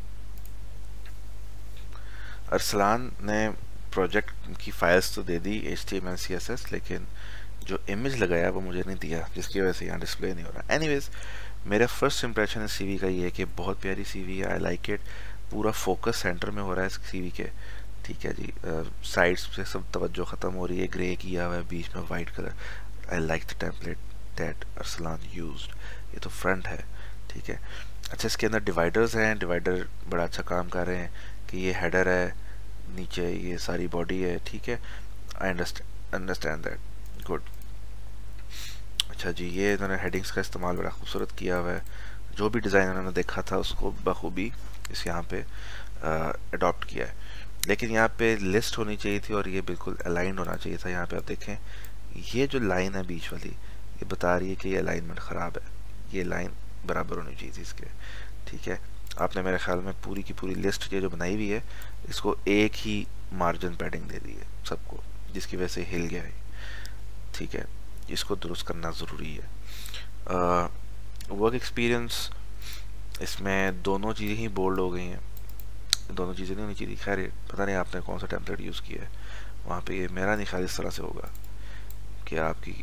अरसलान ने प्रोजेक्ट की फाइल्स तो दे दी HTML CSS, लेकिन जो इमेज लगाया वो मुझे नहीं दिया, जिसकी वजह से यहाँ डिस्प्ले नहीं हो रहा। एनीवेज, मेरा फर्स्ट इंप्रेशन इस CV का ये है कि बहुत प्यारी CV है, आई लाइक इट। पूरा फोकस सेंटर में हो रहा है इस CV के, ठीक है जी? साइड्स पे सब तवज्जो ख़त्म हो रही है, ग्रे किया हुआ है, बीच में white colour. I like the template that Arsalan used. ये तो फ्रंट है, ठीक है? अच्छा, इसके अंदर डिवाइडर्स हैं, डिवाइडर बड़ा अच्छा काम कर रहे हैं कि ये हेडर है, नीचे ये सारी बॉडी है, ठीक है? I understand that, good. अच्छा जी, ये इन्होंने हेडिंग्स का इस्तेमाल बड़ा खूबसूरत किया हुआ है। जो भी डिज़ाइन उन्होंने देखा था उसको बखूबी इस यहाँ पे अडॉप्ट किया है। लेकिन यहाँ पे लिस्ट होनी चाहिए थी और ये बिल्कुल अलाइंड होना चाहिए था। यहाँ पे आप देखें, ये जो लाइन है बीच वाली, ये बता रही है कि ये अलाइनमेंट ख़राब है, ये लाइन बराबर होनी चाहिए थी इसके, ठीक है? आपने मेरे ख्याल में पूरी की पूरी लिस्ट ये जो बनाई हुई है, इसको एक ही मार्जिन पैडिंग दे दी है सबको, जिसकी वजह से हिल गया है, ठीक है? इसको दुरुस्त करना ज़रूरी है। वर्क एक्सपीरियंस, इसमें दोनों चीज़ें ही बोल्ड हो गई हैं, दोनों चीज़ें नहीं होनी चाहिए। खैर पता नहीं आपने कौन सा टेम्पलेट यूज़ किया है वहाँ पे, ये मेरा नहीं ख्याल इस तरह से होगा कि आपकी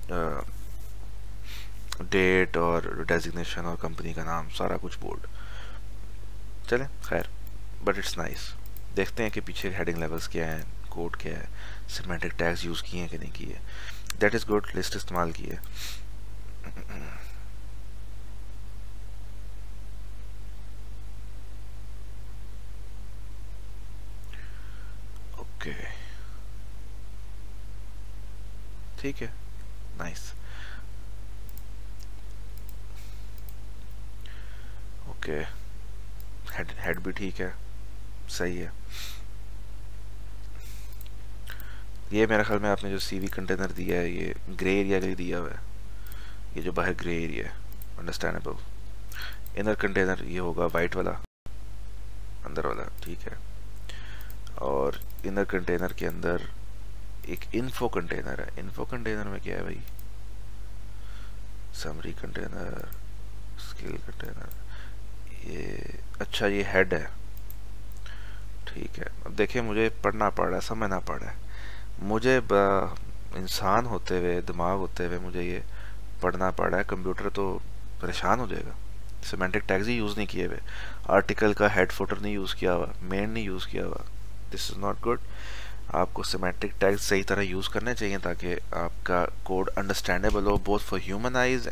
डेट और डेजिग्नेशन और कंपनी का नाम सारा कुछ बोल्ड। चलें खैर, बट इट्स नाइस। देखते हैं कि पीछे हेडिंग लेवल्स क्या हैं, कोड क्या है, सिमेंटिक टैग्स यूज़ किए हैं कि नहीं किए। दैट इज़ गुड, लिस्ट इस्तेमाल की है। ओके, ठीक है, नाइस। ओके, हेड भी ठीक है, सही है। ये मेरे ख्याल में आपने जो CV कंटेनर दिया है ये ग्रे एरिया के लिए दिया हुआ है, ये जो बाहर ग्रे एरिया है, अंडरस्टैंडेबल। इनर कंटेनर ये होगा वाइट वाला, अंदर वाला, ठीक है? और इनर कंटेनर के अंदर एक इन्फो कंटेनर है। इन्फो कंटेनर में क्या है भाई? समरी कंटेनर, स्किल कंटेनर, ये अच्छा ये हेड है, ठीक है? अब देखिए, मुझे पढ़ना पड़ रहा है, समझना पड़ रहा है मुझे, इंसान होते हुए, दिमाग होते हुए मुझे ये पढ़ना पड़ रहा है। कंप्यूटर तो परेशान हो जाएगा। सिमेंटिक टैग्स ही यूज़ नहीं किए हुए, आर्टिकल का हेड फुटर नहीं यूज़ किया हुआ, मेन नहीं यूज़ किया हुआ, दिस इज़ नॉट गुड। आपको सिमेंटिक टैग्स सही तरह यूज़ करने चाहिए ताकि आपका कोड अंडरस्टैंडेबल हो, both for human eyes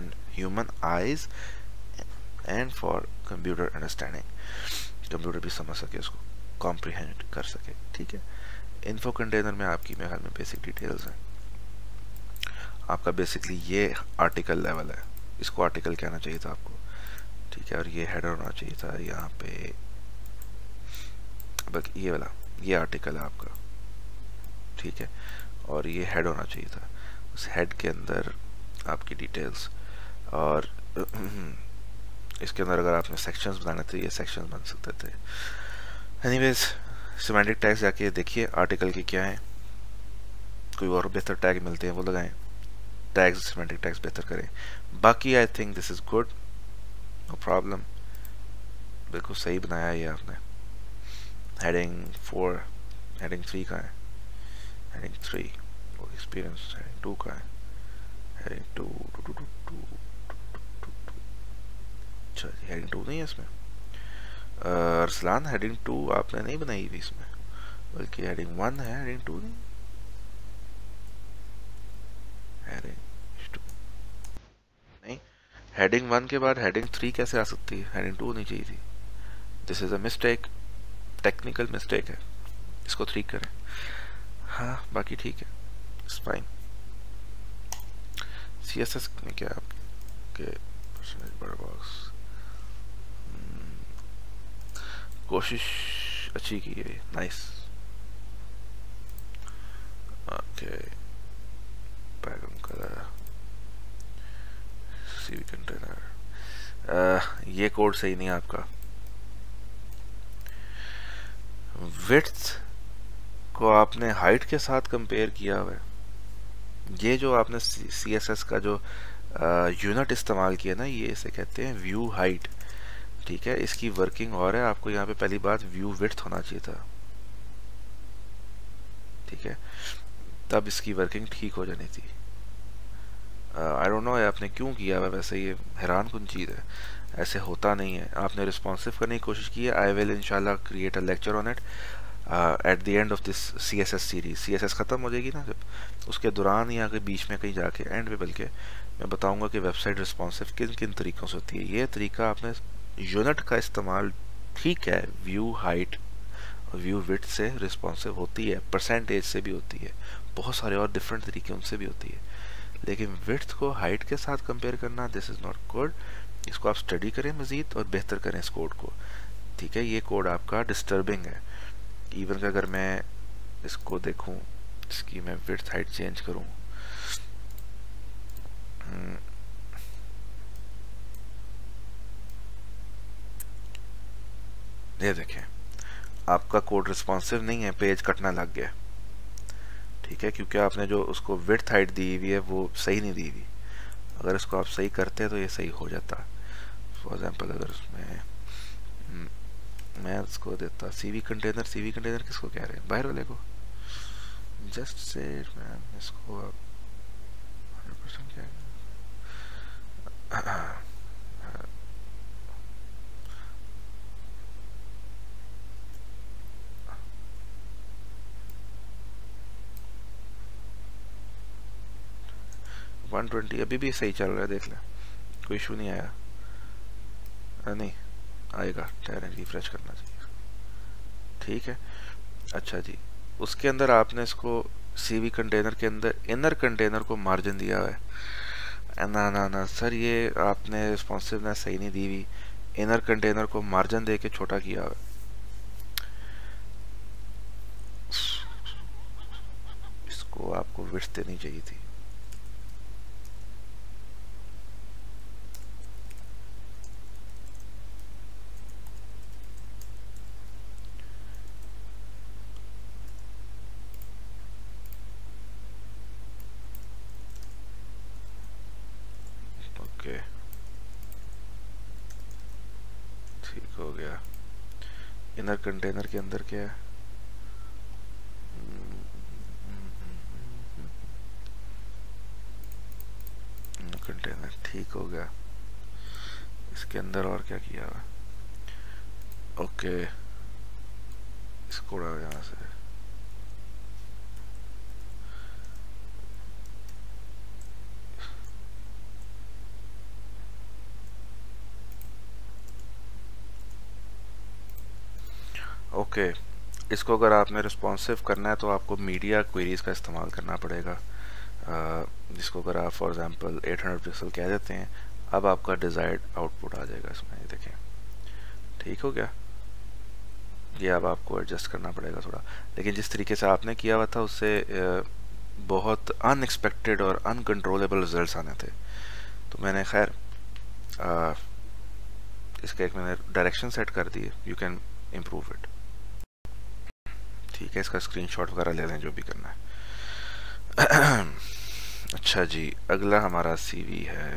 and for computer understanding. Computer भी समझ सके, उसको कॉम्प्रिहेंड कर सके, ठीक है? इन्फो कंटेनर में आपकी मेरे ख्याल में बेसिक डिटेल्स हैं। आपका बेसिकली ये आर्टिकल लेवल है, इसको आर्टिकल कहना चाहिए था आपको, ठीक है? और ये हेडर होना चाहिए था यहाँ पे, बल्कि ये वाला, ये आर्टिकल है आपका, ठीक है? और ये हेड होना चाहिए था, उस हेड के अंदर आपकी डिटेल्स। और इसके अंदर अगर आपने सेक्शंस बनाने थे, ये सेक्शंस बन सकते थे। एनीवेज, सिमेंटिक टैग्स जाके देखिए आर्टिकल के क्या है, कोई और बेहतर टैग मिलते हैं वो लगाएं, टैग्स सिमेंटिक टैग्स बेहतर करें। बाकी I think this is good, no problem, बिल्कुल सही बनाया है ये आपने। हेडिंग 4, हेडिंग 3 का है, हेडिंग 3 वो एक्सपीरियंस, हेडिंग 2 का है, हेडिंग 2 अच्छा जी हेडिंग 2 नहीं है इसमें। अरसलान हेडिंग 2 आपने नहीं बनाई हुई इसमें, बल्कि हेडिंग 1 है, हेडिंग 2 नहीं, हेडिंग 2 नहीं, हेडिंग 1 के बाद हेडिंग 3 कैसे आ सकती है, हेडिंग 2 नहीं चाहिए थी। This is a mistake, technical mistake है, इसको ठीक करें। हाँ बाकी ठीक है, इट्स फाइन। CSS में क्या आपके परसेंटेज बड़ा बॉक्स, कोशिश अच्छी की है, nice. Okay background colour, CV container, ये कोड सही नहीं है आपका। विड्थ को आपने हाइट के साथ कंपेयर किया हुआ है। ये जो आपने CSS का जो यूनिट इस्तेमाल किया ना, ये इसे कहते हैं व्यू हाइट, ठीक है। इसकी वर्किंग और है, आपको यहाँ पे पहली बात व्यू विड्थ होना चाहिए था, ठीक है, तब इसकी वर्किंग ठीक हो जानी थी। आई डोंट नो आपने क्यों किया हुआ, वैसे ये हैरान कुन चीज़ है, ऐसे होता नहीं है। आपने रिस्पॉन्सिव करने की कोशिश की है, आई विल इंशाल्लाह create a lecture on it at the end of this CSS series. CSS ख़त्म हो जाएगी ना जब, उसके दौरान या के बीच में कहीं जाके एंड पे, बल्कि मैं बताऊंगा कि वेबसाइट रिस्पॉन्सिव किन किन तरीक़ों से होती है। ये तरीका आपने यूनिट का इस्तेमाल, ठीक है, व्यू हाइट और व्यू विड्थ से रिस्पॉन्सिव होती है, परसेंटेज से भी होती है, बहुत सारे और डिफरेंट तरीके उनसे भी होती है, लेकिन विड्थ को हाइट के साथ कंपेयर करना, दिस इज़ नॉट गुड। इसको आप स्टडी करें मज़ीद और बेहतर करें इस कोड को, ठीक है। ये कोड आपका डिस्टर्बिंग है, इवन कि अगर मैं इसको देखूं, इसकी मैं विड्थ हाइट चेंज करूं, ये देखें आपका कोड रिस्पॉन्सिव नहीं है, पेज कटना लग गया, ठीक है, क्योंकि आपने जो उसको विड्थ हाइट दी हुई है वो सही नहीं दी हुई। अगर इसको आप सही करते तो ये सही हो जाता। फॉर एग्जांपल अगर उसमें मैं इसको देता CV कंटेनर, CV कंटेनर किसको कह रहे हैं, बाहर वाले को, जस्ट से मैम इसको आप 100% क्या 120 अभी भी सही चल रहा है, देख लें, कोई इशू नहीं आया। नहीं आएगा, ठहरें, रिफ्रेश करना चाहिए, ठीक है। अच्छा जी, उसके अंदर आपने इसको CV कंटेनर के अंदर इनर कंटेनर को मार्जिन दिया हुआ है। ना ना ना सर, ये आपने रिस्पॉन्सिवनेस सही नहीं दी हुई, इनर कंटेनर को मार्जिन दे के छोटा किया हुआ है। इसको आपको विड्थ देनी चाहिए थी। ओके ठीक हो गया। इनर कंटेनर के अंदर क्या है, कंटेनर ठीक हो गया। इसके अंदर और क्या किया हुआ, ओके इसको उड़ा यहाँ से, ओके इसको अगर आपने रिस्पॉन्सिव करना है तो आपको मीडिया क्वेरीज का इस्तेमाल करना पड़ेगा, जिसको अगर आप फॉर एग्जांपल 800 पिक्सल कह देते हैं, अब आपका डिज़ायर्ड आउटपुट आ जाएगा इसमें, ये देखें ठीक हो गया। ये अब आपको एडजस्ट करना पड़ेगा थोड़ा, लेकिन जिस तरीके से आपने किया हुआ था उससे बहुत अनएक्सपेक्टेड और अनकंट्रोलेबल रिजल्ट्स आने थे। तो मैंने खैर इसका एक मैंने डायरेक्शन सेट कर दी है, यू कैन इम्प्रूव इट। ठीक है, इसका स्क्रीनशॉट वगैरह ले लें जो भी करना है। अच्छा जी, अगला हमारा सीवी है।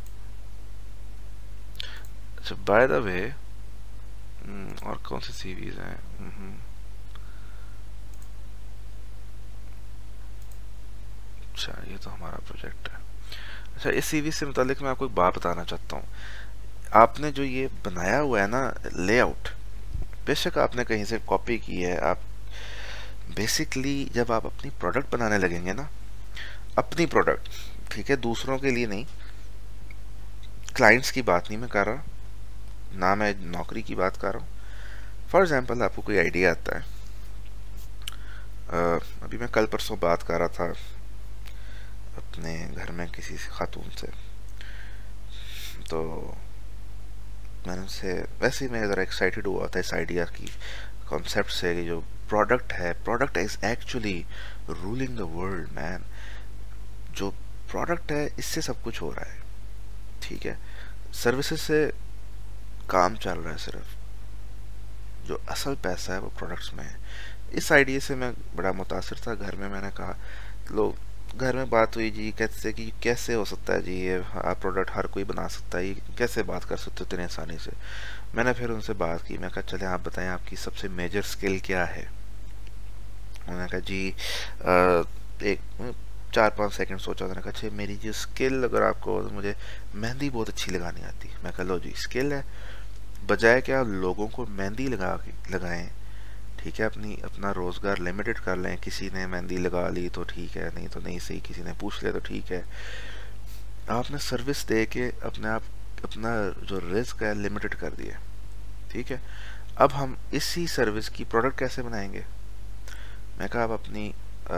अच्छा, बाय द वे और कौन से सीवीज हैं? अच्छा, ये तो हमारा प्रोजेक्ट है। अच्छा, इस सीवी से मुतालिक मैं आपको एक बात बताना चाहता हूँ। आपने जो ये बनाया हुआ है ना लेआउट, बेशक आपने कहीं से कॉपी की है, आप बेसिकली जब आप अपनी प्रोडक्ट बनाने लगेंगे ना, अपनी प्रोडक्ट, ठीक है, दूसरों के लिए नहीं, क्लाइंट्स की बात नहीं मैं कर रहा, ना मैं नौकरी की बात कर रहा हूँ। फॉर एग्जांपल आपको कोई आइडिया आता है, अभी मैं कल परसों बात कर रहा था अपने घर में किसी खातून से, तो मैंने उनसे वैसे ही मैं ज़रा एक्साइटेड हुआ था इस आइडिया की कॉन्सेप्ट से कि जो प्रोडक्ट है, product is actually ruling the world man. जो प्रोडक्ट है इससे सब कुछ हो रहा है, ठीक है, सर्विसेज से काम चल रहा है, सिर्फ जो असल पैसा है वो प्रोडक्ट्स में है। इस आइडिया से मैं बड़ा मुतासिर था। घर में मैंने कहा, लोग घर में बात हुई जी, कहते कि कैसे हो सकता है जी ये प्रोडक्ट हर कोई बना सकता है, ये कैसे बात कर सकते हो इतनी आसानी से। मैंने फिर उनसे बात की, मैं कहा चले आप बताएं आपकी सबसे मेजर स्किल क्या है। उन्होंने कहा जी एक 4-5 सेकंड सोचा, मैंने कहा अच्छा मेरी जो स्किल अगर आपको, मुझे मेहंदी बहुत अच्छी लगानी आती। मैं कहा लो जी स्किल है, बजाय क्या लोगों को मेहंदी लगाएं, ठीक है, अपना रोज़गार लिमिटेड कर लें। किसी ने मेहंदी लगा ली तो ठीक है, नहीं तो नहीं सही, किसी ने पूछ लिया तो ठीक है। आपने सर्विस दे के अपना जो रिस्क है लिमिटेड कर दिया, ठीक है। अब हम इसी सर्विस की प्रोडक्ट कैसे बनाएंगे? मैं कहा आप अपनी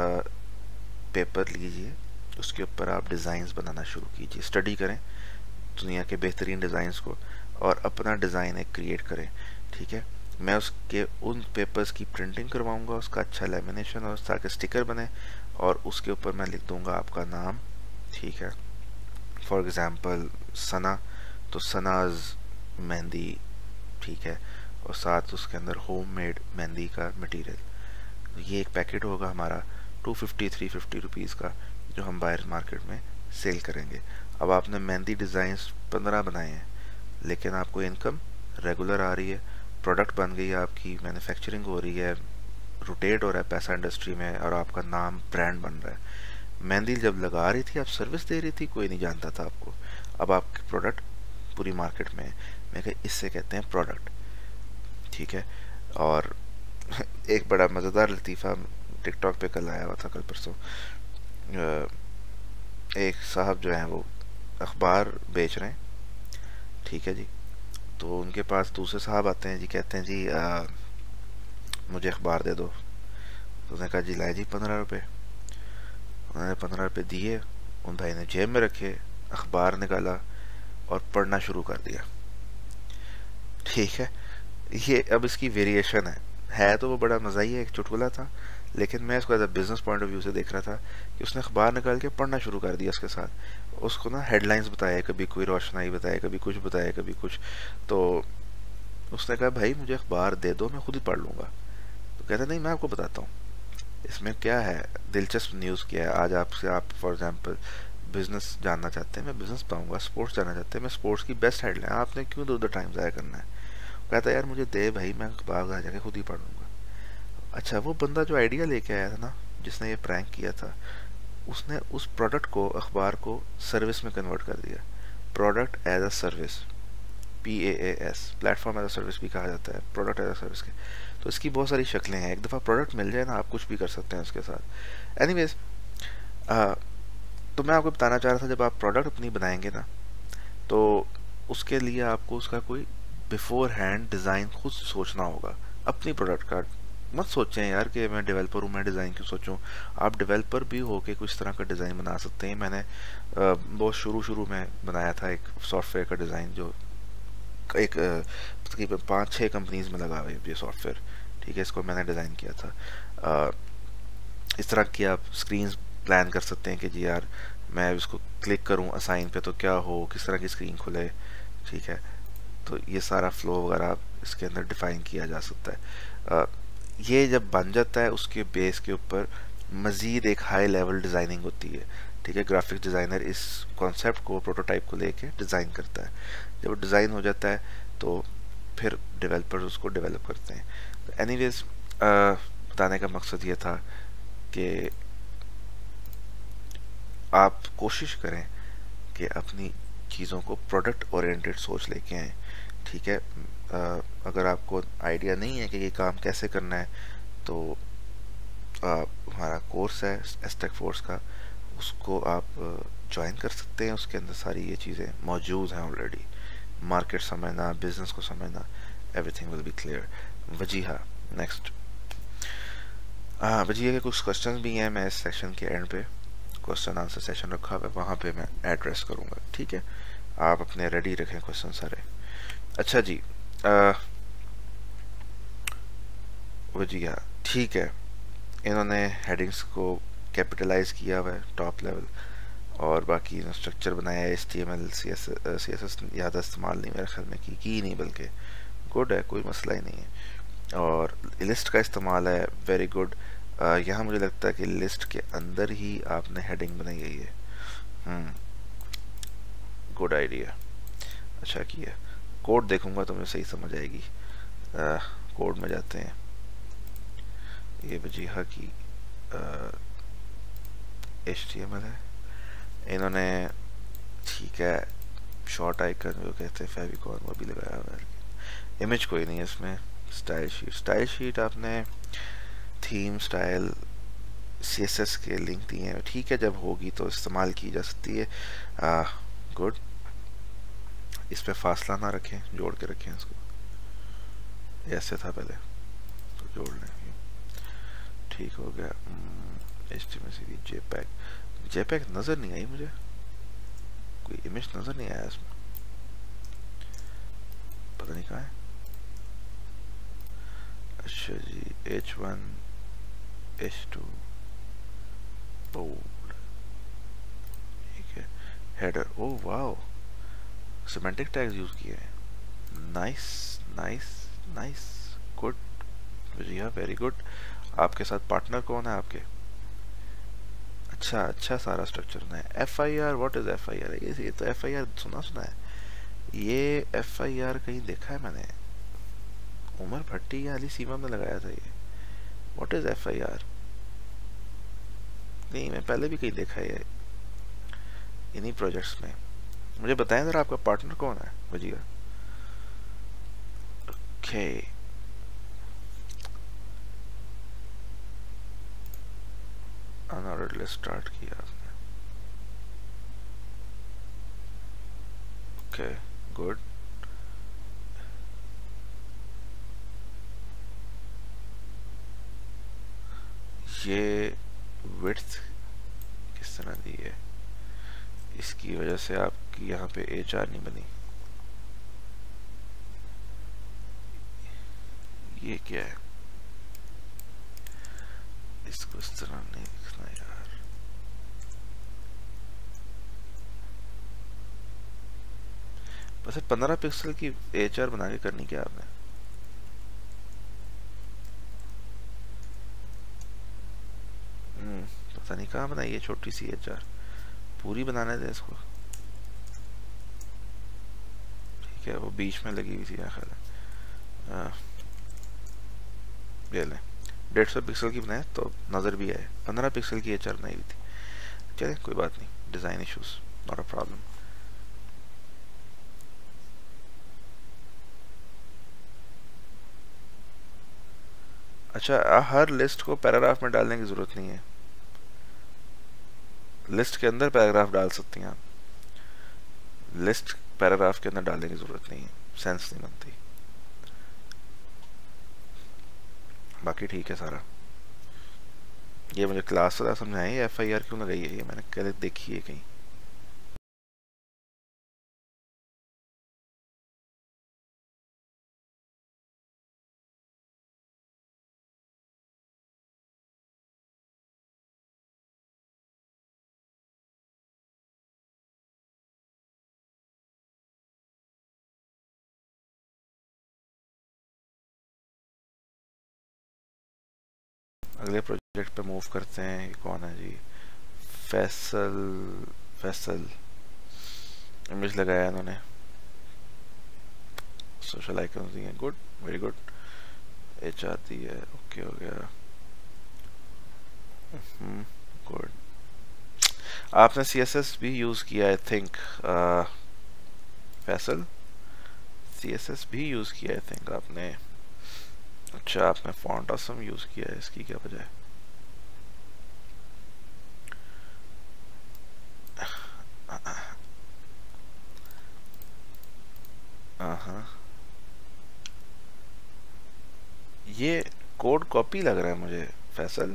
पेपर लीजिए, उसके ऊपर आप डिज़ाइंस बनाना शुरू कीजिए, स्टडी करें दुनिया के बेहतरीन डिज़ाइंस को और अपना डिज़ाइन एक क्रिएट करें, ठीक है। मैं उसके उन पेपर्स की प्रिंटिंग करवाऊंगा, उसका अच्छा लेमिनेशन और ताकि स्टिकर बने, और उसके ऊपर मैं लिख दूंगा आपका नाम, ठीक है, फॉर एग्ज़ाम्पल सना, तो सनाज मेहंदी, ठीक है, और साथ उसके अंदर होममेड मेहंदी का मटेरियल। ये एक पैकेट होगा हमारा 250-350 रुपीज़ का, जो हम बाहर मार्केट में सेल करेंगे। अब आपने मेहंदी डिज़ाइंस 15 बनाए हैं, लेकिन आपको इनकम रेगुलर आ रही है, प्रोडक्ट बन गई है आपकी, मैन्युफैक्चरिंग हो रही है, रोटेट हो रहा है पैसा इंडस्ट्री में, और आपका नाम ब्रांड बन रहा है। मेहंदी जब लगा रही थी, आप सर्विस दे रही थी, कोई नहीं जानता था आपको। अब आपकी प्रोडक्ट पूरी मार्केट में है। मैं कहा इससे कहते हैं प्रोडक्ट, ठीक है। और एक बड़ा मज़ेदार लतीफ़ा टिकटॉक पे कल आया हुआ था, कल परसों, एक साहब जो हैं वो अखबार बेच रहे हैं, ठीक है जी। तो उनके पास दूसरे साहब आते हैं जी, कहते हैं जी मुझे अखबार दे दो। तो उसने कहा जी लाए जी 15 रुपये। उन्होंने 15 रुपये दिए, उन भाई ने जेब में रखे, अखबार निकाला और पढ़ना शुरू कर दिया, ठीक है। ये अब इसकी वेरिएशन है तो वो बड़ा मज़ा ही है, एक चुटकुला था, लेकिन मैं इसको as a business point of view से देख रहा था कि उसने अखबार निकाल के पढ़ना शुरू कर दिया उसके साथ। उसको ना हेडलाइंस बताए, कभी कोई रोशनाई बताए, कभी कुछ बताए, कभी कुछ। तो उसने कहा भाई मुझे अखबार दे दो, मैं खुद ही पढ़ लूँगा। तो कहता नहीं मैं आपको बताता हूँ इसमें क्या है, दिलचस्प न्यूज़ क्या है। आज आपसे आप फॉर एग्जांपल बिजनेस जानना चाहते हैं, मैं बिजनेस बताऊँगा। स्पोर्ट्स जानना चाहते हैं, मैं स्पोर्ट्स की बेस्ट हेडलाइन, आपने क्यों दो टाइम ज़ाया करना है। कहता यार मुझे दे भाई, मैं अखबार जाके खुद ही पढ़ लूँगा। अच्छा, वो बंदा जो आइडिया लेके आया था ना, जिसने ये प्रैंक किया था, उसने उस प्रोडक्ट को, अखबार को, सर्विस में कन्वर्ट कर दिया। Product as a service, PaaS, platform as a service भी कहा जाता है, प्रोडक्ट एज अ सर्विस के। तो इसकी बहुत सारी शक्लें हैं। एक दफ़ा प्रोडक्ट मिल जाए ना, आप कुछ भी कर सकते हैं उसके साथ। एनीवेज, तो मैं आपको बताना चाह रहा था, जब आप प्रोडक्ट अपनी बनाएंगे ना, तो उसके लिए आपको उसका कोई बिफोर हैंड डिज़ाइन खुद सोचना होगा अपनी प्रोडक्ट का। मत सोचें यार कि मैं डेवलपर हूँ, मैं डिज़ाइन क्यों सोचूं। आप डेवलपर भी हो के कुछ तरह का डिज़ाइन बना सकते हैं। मैंने बहुत शुरू में बनाया था एक सॉफ्टवेयर का डिज़ाइन, जो एक तकरीबन 5-6 कंपनीज में लगा हुआ है ये सॉफ्टवेयर, ठीक है। इसको मैंने डिज़ाइन किया था। इस तरह की आप स्क्रीन प्लान कर सकते हैं कि जी यार मैं इसको क्लिक करूं असाइन पे तो क्या हो, किस तरह की स्क्रीन खुले, ठीक है। तो ये सारा फ्लो वगैरह इसके अंदर डिफाइन किया जा सकता है। ये जब बन जाता है उसके बेस के ऊपर मज़ीद एक हाई लेवल डिज़ाइनिंग होती है। ठीक है, ग्राफिक डिज़ाइनर इस कॉन्सेप्ट को, प्रोटोटाइप को लेके डिज़ाइन करता है। जब वो डिज़ाइन हो जाता है तो फिर डेवलपर्स उसको डेवलप करते हैं। तो एनीवेज, बताने का मकसद ये था कि आप कोशिश करें कि अपनी चीज़ों को प्रोडक्ट ओरिएंटेड सोच लेके आएँ। ठीक है, अगर आपको आइडिया नहीं है कि ये काम कैसे करना है, तो हमारा कोर्स है एस्टेक फोर्स का, उसको आप ज्वाइन कर सकते हैं। उसके अंदर सारी ये चीज़ें मौजूद हैं ऑलरेडी। मार्केट समझना, बिजनेस को समझना, everything will be clear. Wajiha, next. हाँ, वजीहा के कुछ क्वेश्चन भी हैं, मैं इस सेशन के एंड पे क्वेश्चन आंसर सेशन रखा हुआ है, वहाँ पे मैं एड्रेस करूँगा। ठीक है, आप अपने रेडी रखें क्वेश्चन सारे। अच्छा जी, वजीहा ठीक है, इन्होंने हेडिंग्स को कैपिटलाइज किया हुआ है टॉप लेवल, और बाकी स्ट्रक्चर बनाया है, HTML CSS ज़्यादा इस्तेमाल नहीं मेरे ख्याल में की नहीं, बल्कि गुड है, कोई मसला ही नहीं है। और लिस्ट का इस्तेमाल है, वेरी गुड। यहाँ मुझे लगता है कि लिस्ट के अंदर ही आपने हेडिंग बनाई गई है। गुड आइडिया, अच्छा किया। कोड देखूंगा तो मुझे सही समझ आएगी। कोड में जाते हैं। ये वजीहा की HTML है, इन्होंने ठीक है शॉर्ट आइकन जो कहते हैं फेविकॉन वो भी लगाया हुआ है। इमेज कोई नहीं है इसमें। स्टाइल शीट आपने थीम स्टाइल CSS के लिंक दिए हैं, ठीक है, जब होगी तो इस्तेमाल की जा सकती है। गुड, इस पे फासला ना रखें, जोड़ के रखें इसको, ऐसे था पहले तो जोड़ लें, ठीक हो गया। HTML जेपैग नज़र नहीं आई मुझे, कोई इमेज नज़र नहीं आया इसमें, पता नहीं कहाँ है। अच्छा जी, H1 H2 बोल्ड, ठीक है। Header, oh wow, semantic tags use किए हैं। नाइस नाइस नाइस, गुड, जी हाँ, वेरी गुड। आपके साथ पार्टनर कौन है आपके? अच्छा अच्छा, सारा स्ट्रक्चर है। FIR, what is FIR? ये तो FIR सुना सुना है, ये FIR कहीं देखा है मैंने, उमर भट्टी या अली सीमा में लगाया था ये। What is FIR? नहीं, मैं पहले भी कहीं देखा है इन्हीं प्रोजेक्ट्स में। मुझे बताएं जरा आपका पार्टनर कौन है Wajiha? Okay, unordered list start किया आपने, ओके, गुड। ये विड्थ किस तरह दी है, इसकी वजह से आपकी यहाँ पे HR नहीं बनी। ये क्या है, इसको इस तरह नहीं लिखना यार। बस 15 पिक्सल की HR बना के करनी क्या आपने? पता नहीं कहाँ बनाई है छोटी सी HR, पूरी बनाने दे इसको। ठीक है, वो बीच में लगी हुई थी ख्याल है। ये लें, 150 पिक्सल की बनाए तो नज़र भी आए, 15 पिक्सल की HR बनाई हुई थी। चले कोई बात नहीं, design issues, not a problem. अच्छा, हर लिस्ट को पैराग्राफ में डालने की ज़रूरत नहीं है, लिस्ट के अंदर पैराग्राफ डाल सकती हैं आप, लिस्ट पैराग्राफ के अंदर डालने की ज़रूरत नहीं है, सेंस नहीं बनती। बाकी ठीक है सारा। ये मुझे क्लास वाला समझाएं, FIR क्यों लगाई है, ये मैंने कल देखी है कहीं। अगले प्रोजेक्ट पे मूव करते हैं। ये कौन है जी? फैसल इमेज लगाया इन्होंने, सोशल आइकन्स दिए, गुड, वेरी गुड। एच आती है, ओके हो गया, गुड। आपने CSS भी यूज किया आई थिंक, फैसल CSS भी यूज किया आई थिंक आपने। अच्छा, आपने फॉन्ट ऑसम यूज किया है, इसकी क्या वजह है? हाँ, ये कोड कॉपी लग रहा है मुझे Faisal.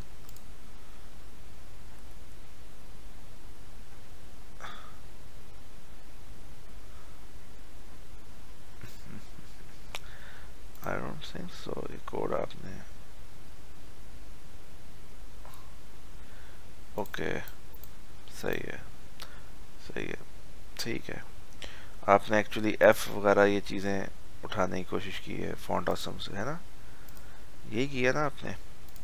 I don't think so, ये कोड आपने, ओके, सही है, सही है, ठीक है। आपने एक्चुअली F वगैरह ये चीज़ें उठाने की कोशिश की है फॉन्ट ऑसम से, है ना? यही किया ना आपने?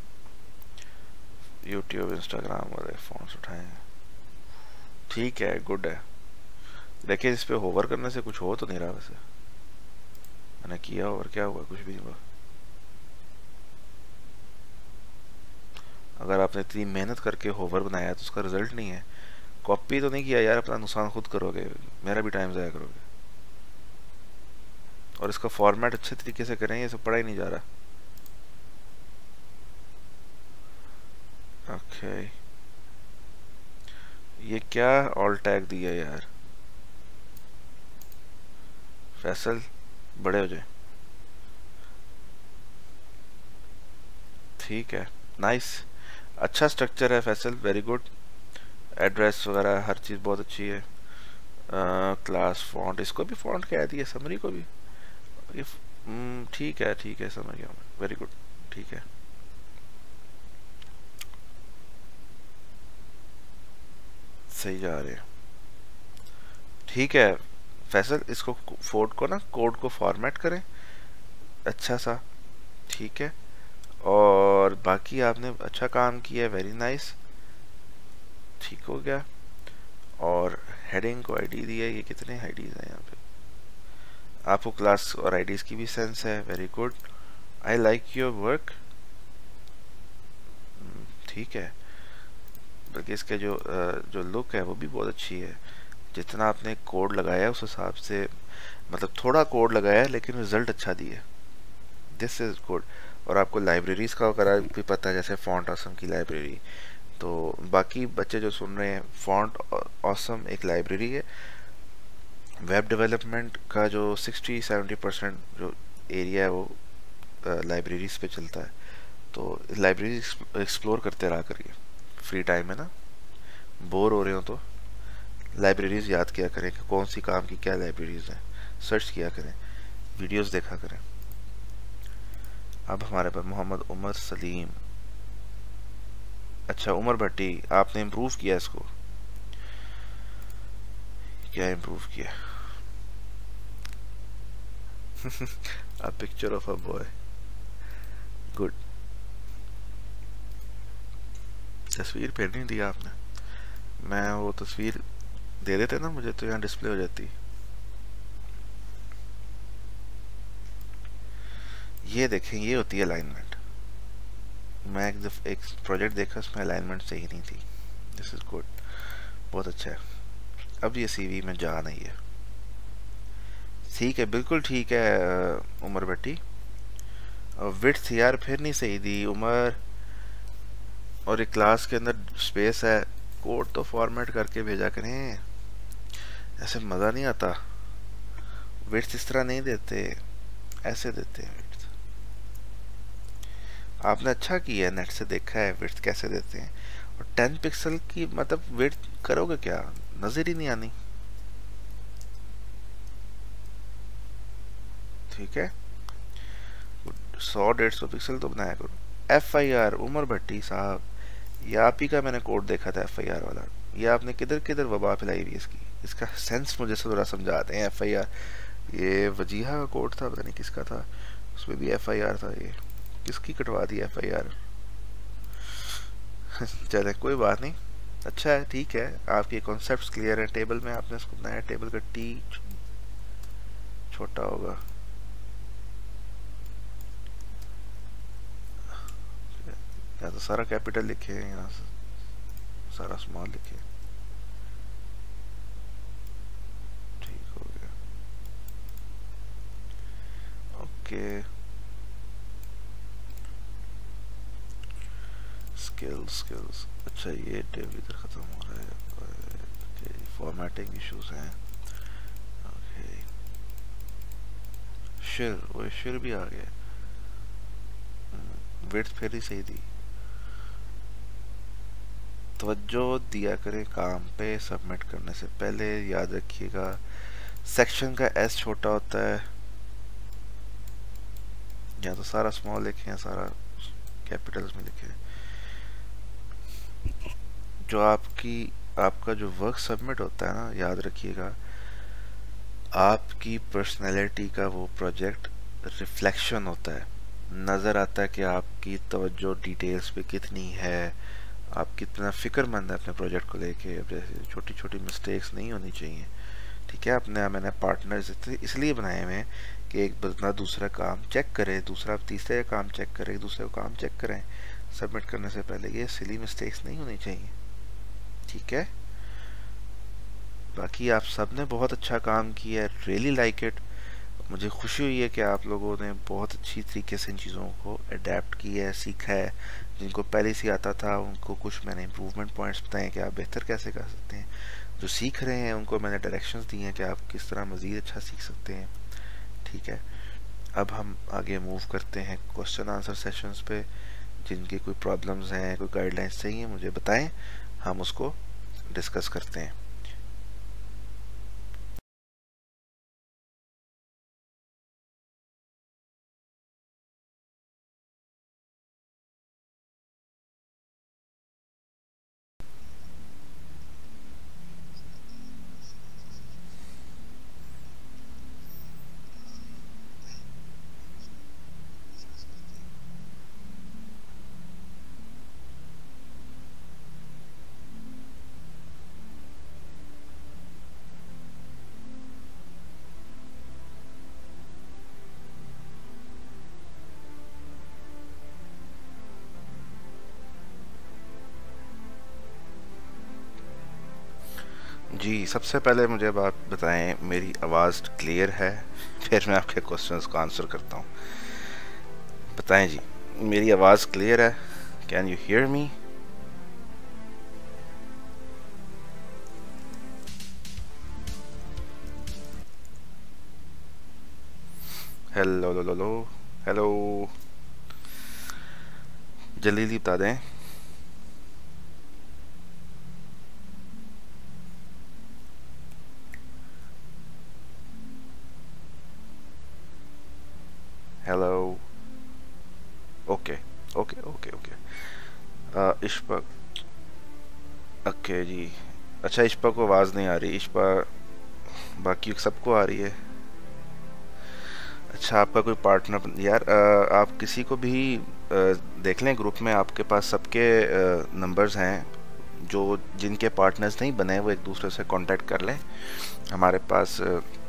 यूट्यूब, इंस्टाग्राम वाले फॉन्ट्स उठाए हैं, ठीक है, गुड है। लेकिन इस पे होवर करने से कुछ हो तो नहीं रहा वैसे। मैंने किया और क्या हुआ? कुछ भी नहीं हुआ। अगर आपने इतनी मेहनत करके होवर बनाया तो उसका रिजल्ट नहीं है। कॉपी तो नहीं किया यार, अपना नुकसान खुद करोगे, मेरा भी टाइम ज़ाया करोगे। और इसका फॉर्मेट अच्छे तरीके से करें, ये सब पढ़ा ही नहीं जा रहा। ओके, ये क्या ऑल टैग दिया यार? फैसल बड़े हो जाए, ठीक है, नाइस, अच्छा स्ट्रक्चर है फैसल, वेरी गुड। एड्रेस वगैरह हर चीज़ बहुत अच्छी है। क्लास फॉन्ट, इसको भी फॉन्ट कह दिया, समरी को भी। ठीक है, ठीक है, समझ गया मैं, वेरी गुड, ठीक है। सही जा रहे हैं, ठीक है फैसल। इसको फोर्ट को ना, कोड को फॉर्मेट करें अच्छा सा, ठीक है। और बाकी आपने अच्छा काम किया, वेरी नाइस, ठीक हो गया। और हेडिंग को आईडी दिया, ये कितने आईडीज हैं यहाँ पे? आपको क्लास और आईडीज की भी सेंस है, very good, I like your work, ठीक है। बल्कि इसके जो लुक है वो भी बहुत अच्छी है। जितना आपने कोड लगाया है उस हिसाब से, मतलब थोड़ा कोड लगाया है लेकिन रिजल्ट अच्छा दिया, दिस इज गुड। और आपको लाइब्रेरीज का वगैरह भी पता है, जैसे फॉन्ट ऑसम की लाइब्रेरी। तो बाकी बच्चे जो सुन रहे हैं, फॉन्ट ऑसम एक लाइब्रेरी है। वेब डेवलपमेंट का जो 60-70% जो एरिया है वो लाइब्रेरीज पे चलता है। तो लाइब्रेरी एक्सप्लोर करते रहा करिए, फ्री टाइम है ना, बोर हो रहे हो तो लाइब्रेरीज याद किया करें कि कौन सी काम की क्या लाइब्रेरीज हैं, सर्च किया करें, वीडियोस देखा करें। अब हमारे पास मोहम्मद उमर सलीम, अच्छा उमर भट्टी, आपने इम्प्रूव किया इसको, क्या इम्प्रूव किया? A picture of a boy, good. तस्वीर फिर नहीं दिया आपने, मैं वो तस्वीर दे देते ना मुझे तो यहाँ डिस्प्ले हो जाती। ये देखें, ये होती है अलाइनमेंट। मैं एक प्रोजेक्ट देखा, उसमें अलाइनमेंट सही नहीं थी, दिस इज गुड, बहुत अच्छा है। अब ये सीवी में जा नहीं है, ठीक है, बिल्कुल ठीक है उमर भट्टी। विड्थ यार फिर नहीं सही दी उमर, और एक क्लास के अंदर स्पेस है, कोड तो फॉर्मेट करके भेजा करें, ऐसे मज़ा नहीं आता। विड्थ इस तरह नहीं देते, ऐसे देते हैं विड्थ। आपने अच्छा किया, नेट से देखा है विड्थ कैसे देते हैं। और 10 पिक्सल की मतलब विड्थ करोगे क्या, नज़र ही नहीं आनी, ठीक है। 100-150 पिक्सल तो बनाया करो। FIR उमर भट्टी साहब, ये आप ही का मैंने कोड देखा था FIR वाला, ये आपने किधर किधर वबा फैलाई हुई इसकी, इसका सेंस मुझे थोड़ा समझाते हैं। FIR, ये वजीहा का कोड था, पता नहीं किसका था, उसमें भी FIR था, ये किसकी कटवा दी FIR? चले कोई बात नहीं, अच्छा है, ठीक है, आपके कॉन्सेप्ट्स क्लियर है। टेबल में आपने इसको बनाया, टेबल का टी छोटा होगा, या तो सारा कैपिटल लिखे या सारा स्मॉल लिखे, ठीक हो गया, ओके। स्किल्स, अच्छा ये टेब इधर ख़त्म हो रहा है, फॉर्मेटिंग इश्यूज हैं, ओके। शेर भी आ गया, विड्थ फिर ही सही दी। तवज्जो दिया करें काम पे सबमिट करने से पहले, याद रखिएगा सेक्शन का एस छोटा होता है, या तो सारा स्मॉल लिखें या सारा कैपिटल्स में लिखें। जो आपका जो वर्क सबमिट होता है ना, याद रखिएगा आपकी पर्सनैलिटी का वो प्रोजेक्ट रिफ्लेक्शन होता है, नज़र आता है कि आपकी तवज्जो डिटेल्स पे कितनी है, आप कितना फ़िक्रमंद है अपने प्रोजेक्ट को लेके। अब जैसे छोटी छोटी मिस्टेक्स नहीं होनी चाहिए, ठीक है। मैंने पार्टनर्स इसलिए बनाए हुए हैं कि एक बंदा दूसरा काम चेक करे, दूसरा तीसरे का काम चेक करे, दूसरे का काम चेक करें सबमिट करने से पहले। ये सिली मिस्टेक्स नहीं होनी चाहिए, ठीक है। बाकी आप सब ने बहुत अच्छा काम किया है, रियली लाइक इट। मुझे खुशी हुई है कि आप लोगों ने बहुत अच्छी तरीके से इन चीज़ों को अडेप्ट किया है, सीखा है। जिनको पहले से आता था उनको कुछ मैंने इम्प्रूवमेंट पॉइंट्स बताए कि आप बेहतर कैसे कर सकते हैं। जो सीख रहे हैं उनको मैंने डायरेक्शंस दिए हैं कि आप किस तरह मज़ीद अच्छा सीख सकते हैं, ठीक है। अब हम आगे मूव करते हैं क्वेश्चन आंसर सेशंस पे। जिनकी कोई प्रॉब्लम्स हैं, कोई गाइडलाइंस चाहिए मुझे बताएं, हम उसको डिस्कस करते हैं। जी, सबसे पहले मुझे बात बताएं, मेरी आवाज़ क्लियर है? फिर मैं आपके क्वेश्चंस को आंसर करता हूँ। बताएं जी, मेरी आवाज़ क्लियर है? Can you hear me? Hello लो लो लो हेलो, जल्दी जल्दी बता दें। Hello, okay okay okay okay. Ishpa, okay जी। अच्छा, इश्पा को आवाज़ नहीं आ रही, इश्पा बाकी सबको आ रही है। अच्छा, आपका कोई पार्टनर यार, आप किसी को भी देख लें ग्रुप में, आपके पास सबके नंबर्स हैं। जो जिनके पार्टनर्स नहीं बने वो एक दूसरे से कांटेक्ट कर लें। हमारे पास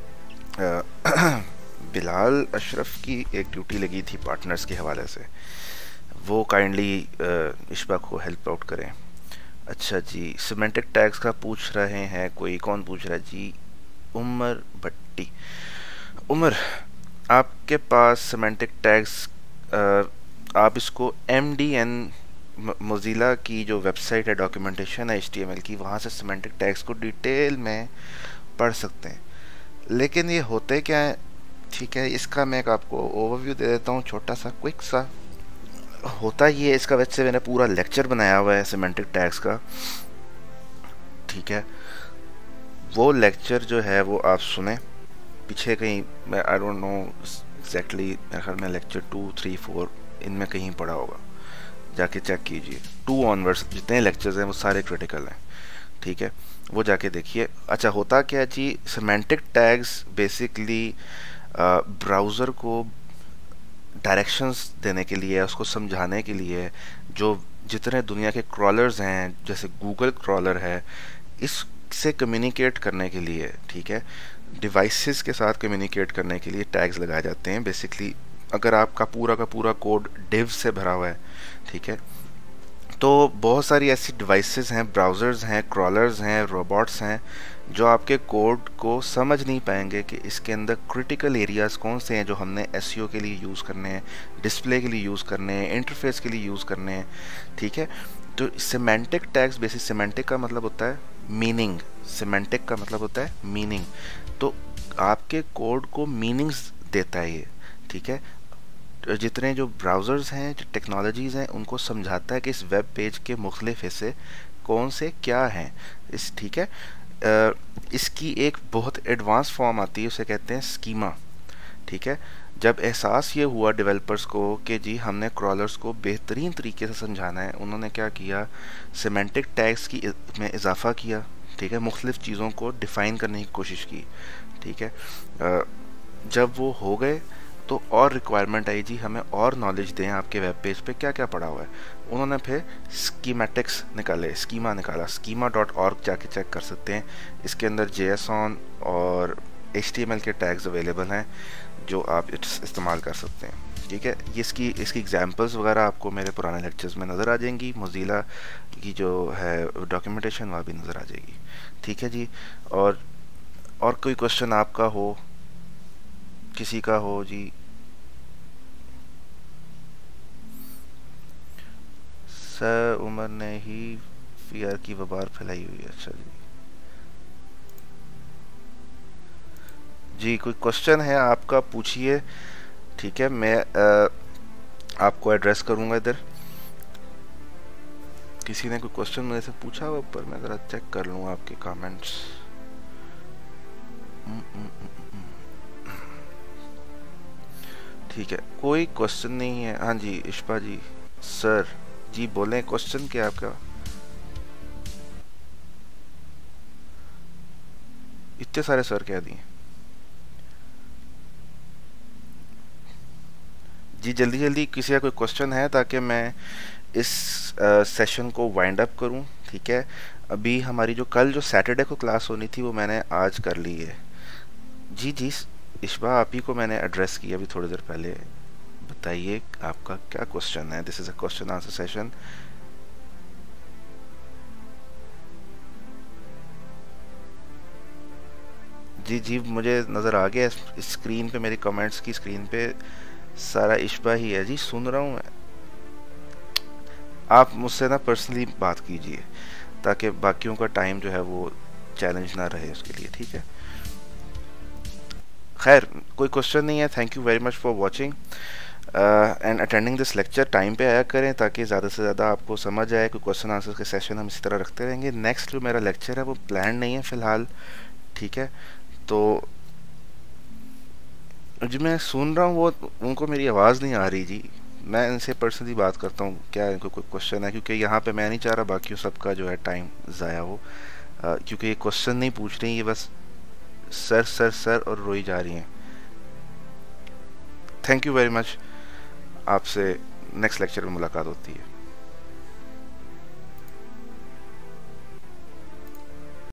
बिलाल अशरफ की एक ड्यूटी लगी थी पार्टनर्स के हवाले से, वो काइंडली इश्बा को हेल्प आउट करें। अच्छा जी, सिमेंटिक टैग्स का पूछ रहे हैं, कोई कौन पूछ रहा है जी? उमर भट्टी। उमर, आपके पास सिमेंटिक टैग्स, आप इसको MDN मोज़िला की जो वेबसाइट है, डॉक्यूमेंटेशन है HTML की, वहाँ से सिमेंटिक टैग्स को डिटेल में पढ़ सकते हैं। लेकिन ये होते क्या है, ठीक है, इसका मैं आपको ओवरव्यू दे देता हूँ, छोटा सा क्विक सा। होता ये है, इसका वैसे मैंने पूरा लेक्चर बनाया हुआ है सिमेंटिक टैग्स का, ठीक है। वो लेक्चर जो है वो आप सुने पीछे कहीं, मैं आई डोंट नो एग्जैक्टली, मेरे ख्याल में लेक्चर 2, 3, 4 इनमें कहीं पढ़ा होगा, जाके चेक कीजिए। 2 ऑनवर्ड्स जितने लेक्चर्स हैं वो सारे क्रिटिकल हैं, ठीक है, वो जाके देखिए। अच्छा, होता क्या जी, सिमेंटिक टैग्स बेसिकली ब्राउज़र को डायरेक्शंस देने के लिए, उसको समझाने के लिए, जो जितने दुनिया के क्रॉलर्स हैं जैसे गूगल क्रॉलर है, इससे कम्युनिकेट करने के लिए, ठीक है, डिवाइसेस के साथ कम्युनिकेट करने के लिए टैग्स लगाए जाते हैं। बेसिकली अगर आपका पूरा का पूरा कोड डिव से भरा हुआ है, ठीक है, तो बहुत सारी ऐसी डिवाइसेस हैं, ब्राउज़र्स हैं, क्रॉलर्स हैं, रोबोट्स हैं, जो आपके कोड को समझ नहीं पाएंगे कि इसके अंदर क्रिटिकल एरियाज़ कौन से हैं जो हमने एसईओ के लिए यूज़ करने हैं, डिस्प्ले के लिए यूज़ करने हैं, इंटरफेस के लिए यूज़ करने हैं, ठीक है। तो सिमेंटिक टैग्स, बेसिक सिमेंटिक का मतलब होता है मीनिंग, सिमेंटिक का मतलब होता है मीनिंग, तो आपके कोड को मीनिंग्स देता है ये, ठीक है। जितने जो ब्राउज़र्स हैं, जो टेक्नोलॉजीज़ हैं, उनको समझाता है कि इस वेब पेज के मुख्तलिफ हिस्से कौन से क्या हैं, इस, ठीक है। इसकी एक बहुत एडवांस फॉर्म आती है, उसे कहते हैं स्कीमा, ठीक है। जब एहसास ये हुआ डेवलपर्स को कि जी हमने क्रॉलर्स को बेहतरीन तरीके से समझाना है, उन्होंने क्या किया, सिमेंटिक टैग्स की में इजाफा किया, ठीक है, मुख्तलिफ चीज़ों को डिफ़ाइन करने की कोशिश की, ठीक है। जब वो हो गए तो और रिक्वायरमेंट आई, जी हमें और नॉलेज दें आपके वेब पेज पे क्या क्या पड़ा हुआ है। उन्होंने फिर स्कीमेटिक्स निकाले, स्कीमा निकाला, schema.org जाके चेक कर सकते हैं। इसके अंदर JSON और HTML के टैग्स अवेलेबल हैं जो आप इस्तेमाल कर सकते हैं, ठीक है। इसकी एग्जांपल्स वगैरह आपको मेरे पुराने लेक्चर्स में नज़र आ जाएंगी, मोज़िला की जो है डॉक्यूमेंटेशन वहाँ भी नज़र आ जाएगी, ठीक है जी। और कोई क्वेश्चन आपका हो, किसी का हो जी? सर उमर ने ही फियर की वबार फैलाई हुई है। अच्छा जी, कोई क्वेश्चन है आपका पूछिए, ठीक है, मैं आपको एड्रेस करूंगा इधर। किसी ने कोई क्वेश्चन मेरे से पूछा हुआ ऊपर, मैं ज़रा चेक कर लूँ आपके कमेंट्स। ठीक है, कोई क्वेश्चन नहीं है। हाँ जी इश्पा जी, सर जी बोलें, क्वेश्चन क्या है आपका? इतने सारे सर कह दिए जी। जल्दी जल्दी किसी का कोई क्वेश्चन है ताकि मैं इस सेशन को वाइंड अप करूं, ठीक है। अभी हमारी जो कल जो सैटरडे को क्लास होनी थी वो मैंने आज कर ली है। जी जी इश्बा, आप ही को मैंने एड्रेस किया अभी थोड़ी देर पहले। बताइए आपका क्या क्वेश्चन है? This is a question answer session. जी जी, मुझे नज़र आ गया स्क्रीन पे, मेरी कमेंट्स की स्क्रीन पे सारा इश्बा ही है जी, सुन रहा हूँ मैं। आप मुझसे ना पर्सनली बात कीजिए ताकि बाकियों का टाइम जो है वो चैलेंज ना रहे उसके लिए, ठीक है। खैर कोई क्वेश्चन नहीं है। Thank you very much for watching and attending this lecture. Time पे आया करें ताकि ज़्यादा से ज़्यादा आपको समझ आए। कोई क्वेश्चन आंसर के सेशन हम इसी तरह रखते रहेंगे। नेक्स्ट जो मेरा लेक्चर है वो प्लान नहीं है फ़िलहाल, ठीक है। तो जी मैं सुन रहा हूँ, वो उनको मेरी आवाज़ नहीं आ रही जी। मैं इनसे पर्सनली बात करता हूँ, क्या इनको कोई क्वेश्चन है, क्योंकि यहाँ पे मैं नहीं चाह रहा बाकी सबका जो है टाइम ज़ाया हो, क्योंकि ये क्वेश्चन नहीं पूछ रही, ये बस सर सर सर और रोई जा रही हैं। थैंक यू वेरी मच, आपसे नेक्स्ट लेक्चर में मुलाकात होती है।